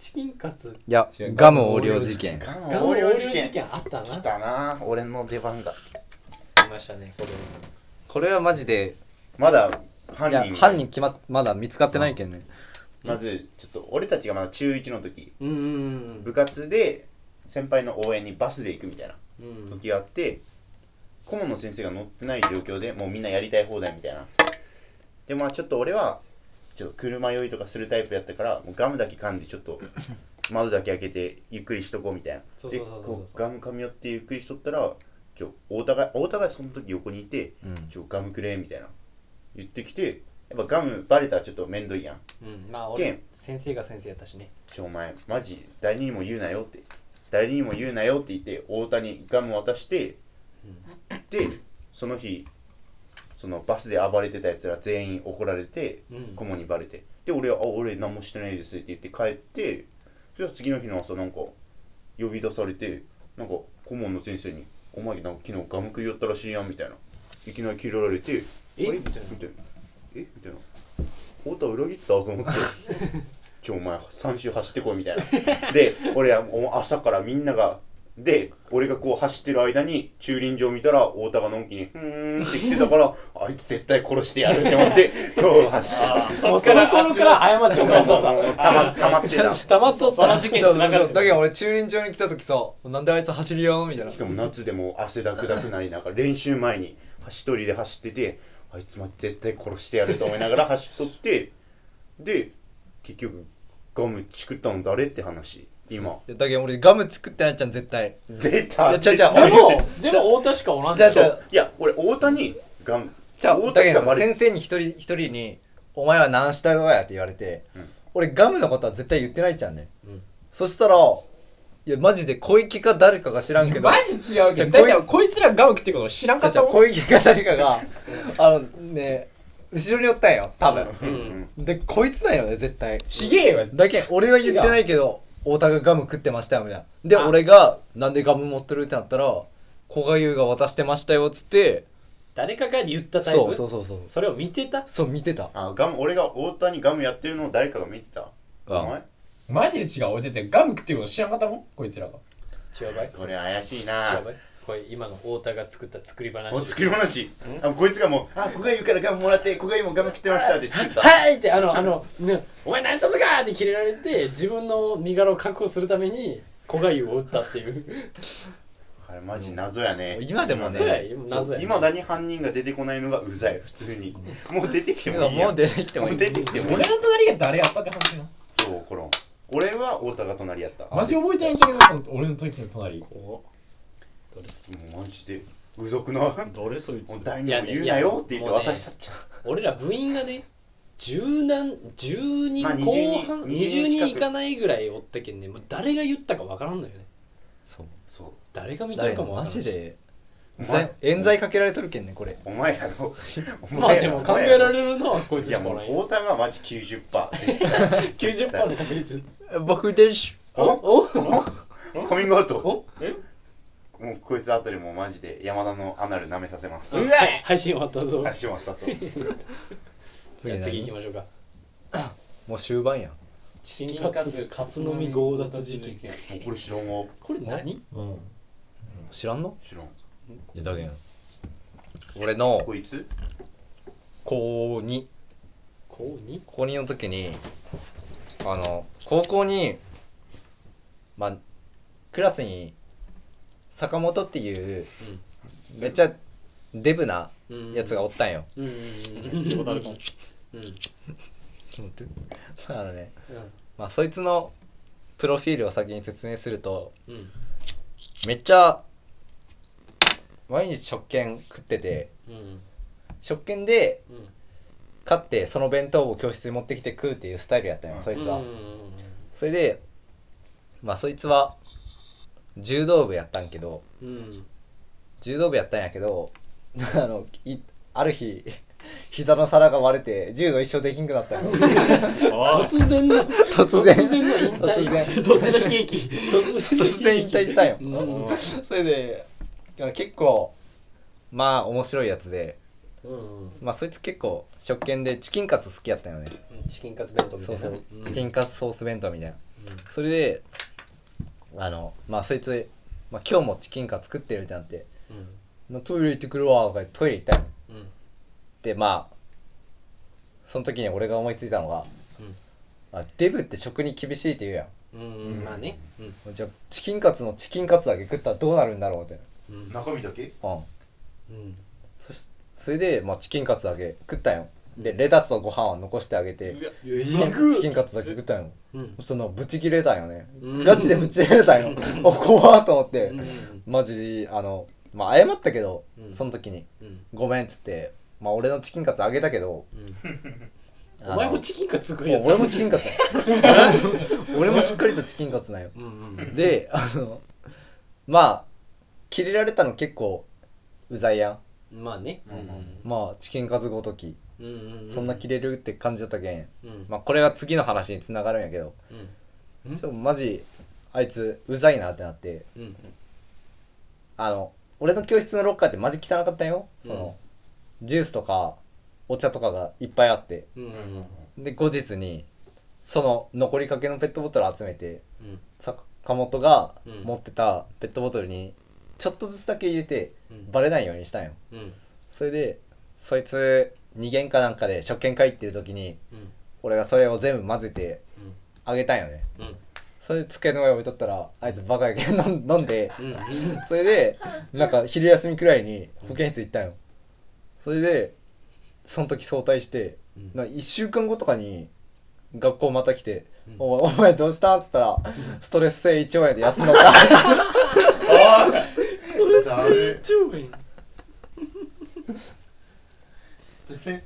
チキンカツいやガム横領事件。 ガムガム横領横領事事件件あったな来たな俺の出番がいましたね、小峠さん。 これはマジでまだ犯いや人犯人決まっまだ見つかってないけんね。 まずちょっと俺たちがまだ中いちの時うんうん部活で先輩の応援にバスで行くみたいなうんうん時があって顧問の先生が乗ってない状況でもうみんなやりたい放題みたいなでまあちょっと俺はちょっと車酔いとかするタイプやったからもうガムだけ噛んでちょっと窓だけ開けてゆっくりしとこうみたいなでそうそうそうそうこうガム噛み寄ってゆっくりしとったらちょお互いお互いその時横にいてうんちょガムくれみたいな言ってきてやっぱガムバレたらちょっとめんどいやんうん、まあけん俺先生が先生やったしね。 ちょお前マジ誰にも言うなよって誰にも言うなよって言って太田にガム渡して、でその日そのバスで暴れてたやつら全員怒られて、 うん顧問にバレてで俺は「あ俺何もしてないです」って言って帰ってそしたら次の日の朝なんか呼び出されてなんか顧問の先生に「お前なんか昨日ガム食いよったらしいやん」みたいないきなり切られて「 えおいみたいなみたいな「えみたいな太田裏切った?」と思ってちょお前さん周走ってこいみたいなで俺はもう朝からみんながで俺がこう走ってる間に駐輪場見たら太田がのんきに「ふーん」って来てたからあいつ絶対殺してやるって思ってこう走ってもうその頃から過ちを犯しとった。 もうたまたまってたたまっとった。 事件そうつながるそうそうだけど俺駐輪場に来た時さなんであいつ走りよみたいな。 しかも夏でも汗だくだくなりながら練習前に一人で走っててあいつも絶対殺してやると思いながら走っとってで結局ガムチクったの誰って話今いやだけど俺ガム作ってないじゃん絶対。 出たいやちゃうちゃうで俺も、でも太田しかおらんじゃあじゃあいや俺太田にガムじゃあ太だけど田しかバレ先生に一人一人に「お前は何したのや」って言われて、 うん俺ガムのことは絶対言ってないじゃんね、 うんそしたらいやマジで小池か誰かが知らんけどマジ違うけどじゃあだってこいつらガム食ってること知らんかじゃあったもん小池か誰かがあのね後ろにおったんよ多分、 うんでこいつなんよね絶対ちげえよだけど俺は言ってないけど太田がガム食ってましたよみたいなであ俺がなんでガム持ってるってなったら古賀優が渡してましたよっつって誰かが言ったタイプ。 そうそうそうそうそれを見てた。 そう見てたあガム俺が太田にガムやってるのを誰かが見てたあお前マジで違う俺だってガム食ってること知らんかったもんこいつらが違うばい。 これ怪しい違なうばい。これ今の太田が作った作り話。 お作り話あこいつがもう「あ古賀優からガムもらって古賀優もガム食ってました」って知ったはいってあのあの、ね、お前何しとったかってキレられて自分の身柄を確保するために古賀優を撃ったっていうあれマジ謎やね今でもねそうや謎やいまだに犯人が出てこないのがうざい普通にもう出てきてもいいやもう出てきてもいいもう出てきてもいい俺の隣が誰やったって話なそうこの俺は太田が隣やったマジ覚えてないんだけどその俺の時の隣もうマジでうぞくな誰そいつもう誰にも言うなよって言って渡したっちゃう俺ら部員がね十何十人まあ後半にじゅう 20 にん近く人いかないぐらいおったけんねもう誰が言ったかわからんのよねそうそう誰が見ただけどかもわからんしマジでお前冤罪かけられとるけんねこれお前やろお前まあでも考えられるのはこいついやもうしかない太田がマジ きゅうじゅっパーセントきゅうじゅっパーセントの確率僕でしおおカミングアウトおえもうこいつ後でもうマジで山田のアナル舐めさせますうわはい配信終わったぞ足もあったとじゃあ次行きましょうかもう終盤やんチキンカツカツ飲み強奪事件もうこれ知らんわこれ何うん知らんの知らんいやだけん俺のこいつ高にこうに高にの時にあの高校にまあクラスに坂本っていうめっちゃデブなやつがおったんよ。 うんうんうん聞いたことあるかもうんあのね、まあそいつのプロフィールを先に説明するとうんめっちゃ毎日食券食っててうん食券でうん買ってその弁当を教室に持ってきて食うっていうスタイルやったんよそいつは。それでまあそいつは柔道部やったんけどうん柔道部やったんやけどあのいある日膝の皿が割れて柔道一生できんくなったよ突然の突然突然の引退突然突然の悲劇突然突然引退したんようんそれでいや結構まあ面白いやつでうんまあそいつ結構食券でチキンカツ好きやったよねチキンカツ弁当みたそそういうなうんチキンカツソース弁当みたいなそれであのまあそいつ、まあ、今日もチキンカツ作ってるじゃんって、うん、トイレ行ってくるわとか言ってトイレ行ったよ、うん、でまあその時に俺が思いついたのが、うん、あデブって食に厳しいって言うやん、 うんうん、まあね、 うん、じゃあチキンカツのチキンカツだけ食ったらどうなるんだろうって、 うん、中身だけうん、うん、そしそれで、まあ、チキンカツだけ食ったよ。でレタスとご飯は残してあげてチキン、チキンカツだけ食ったよ、うん、そのブチ切れたんよね、うん、ガチでブチ切れたんよお怖っと思って、うん、マジであのまあ謝ったけど、うん、その時に、うん、ごめんっつってまあ俺のチキンカツあげたけど、 うん、お前もチキンカツ作りやった俺もチキンカツ俺もしっかりとチキンカツなんよ、うん、うん、であのまあ切れられたの結構うざいやん。 まあね、うんうん、 まあチキンカツごとき、うんうんうん、そんな切れるって感じだったけん、うん、まあこれは次の話につながるんやけど、うん、ちょっとマジあいつうざいなってなって、うんうん、あの俺の教室のロッカーってマジ汚かったよ、うん、そのジュースとかお茶とかがいっぱいあって、うんうんうん、で後日にその残りかけのペットボトル集めて、うん、坂本が持ってたペットボトルにちょっとずつだけ入れて、うん、バレないようにしたんよ、うん、それでそいつ二限かなんかで食券会行ってる時に、うん、俺がそれを全部混ぜてあげたんよね、うん、それで机の上置いとったらあいつバカやけん飲んで、うん、それでなんか昼休みくらいに保健室行ったんよ。それでその時早退して、うん、なんかいっしゅうかんごとかに学校また来て、うん、お, お前どうしたんっつったらストレス性胃腸炎で休んだったあそれ成長やん。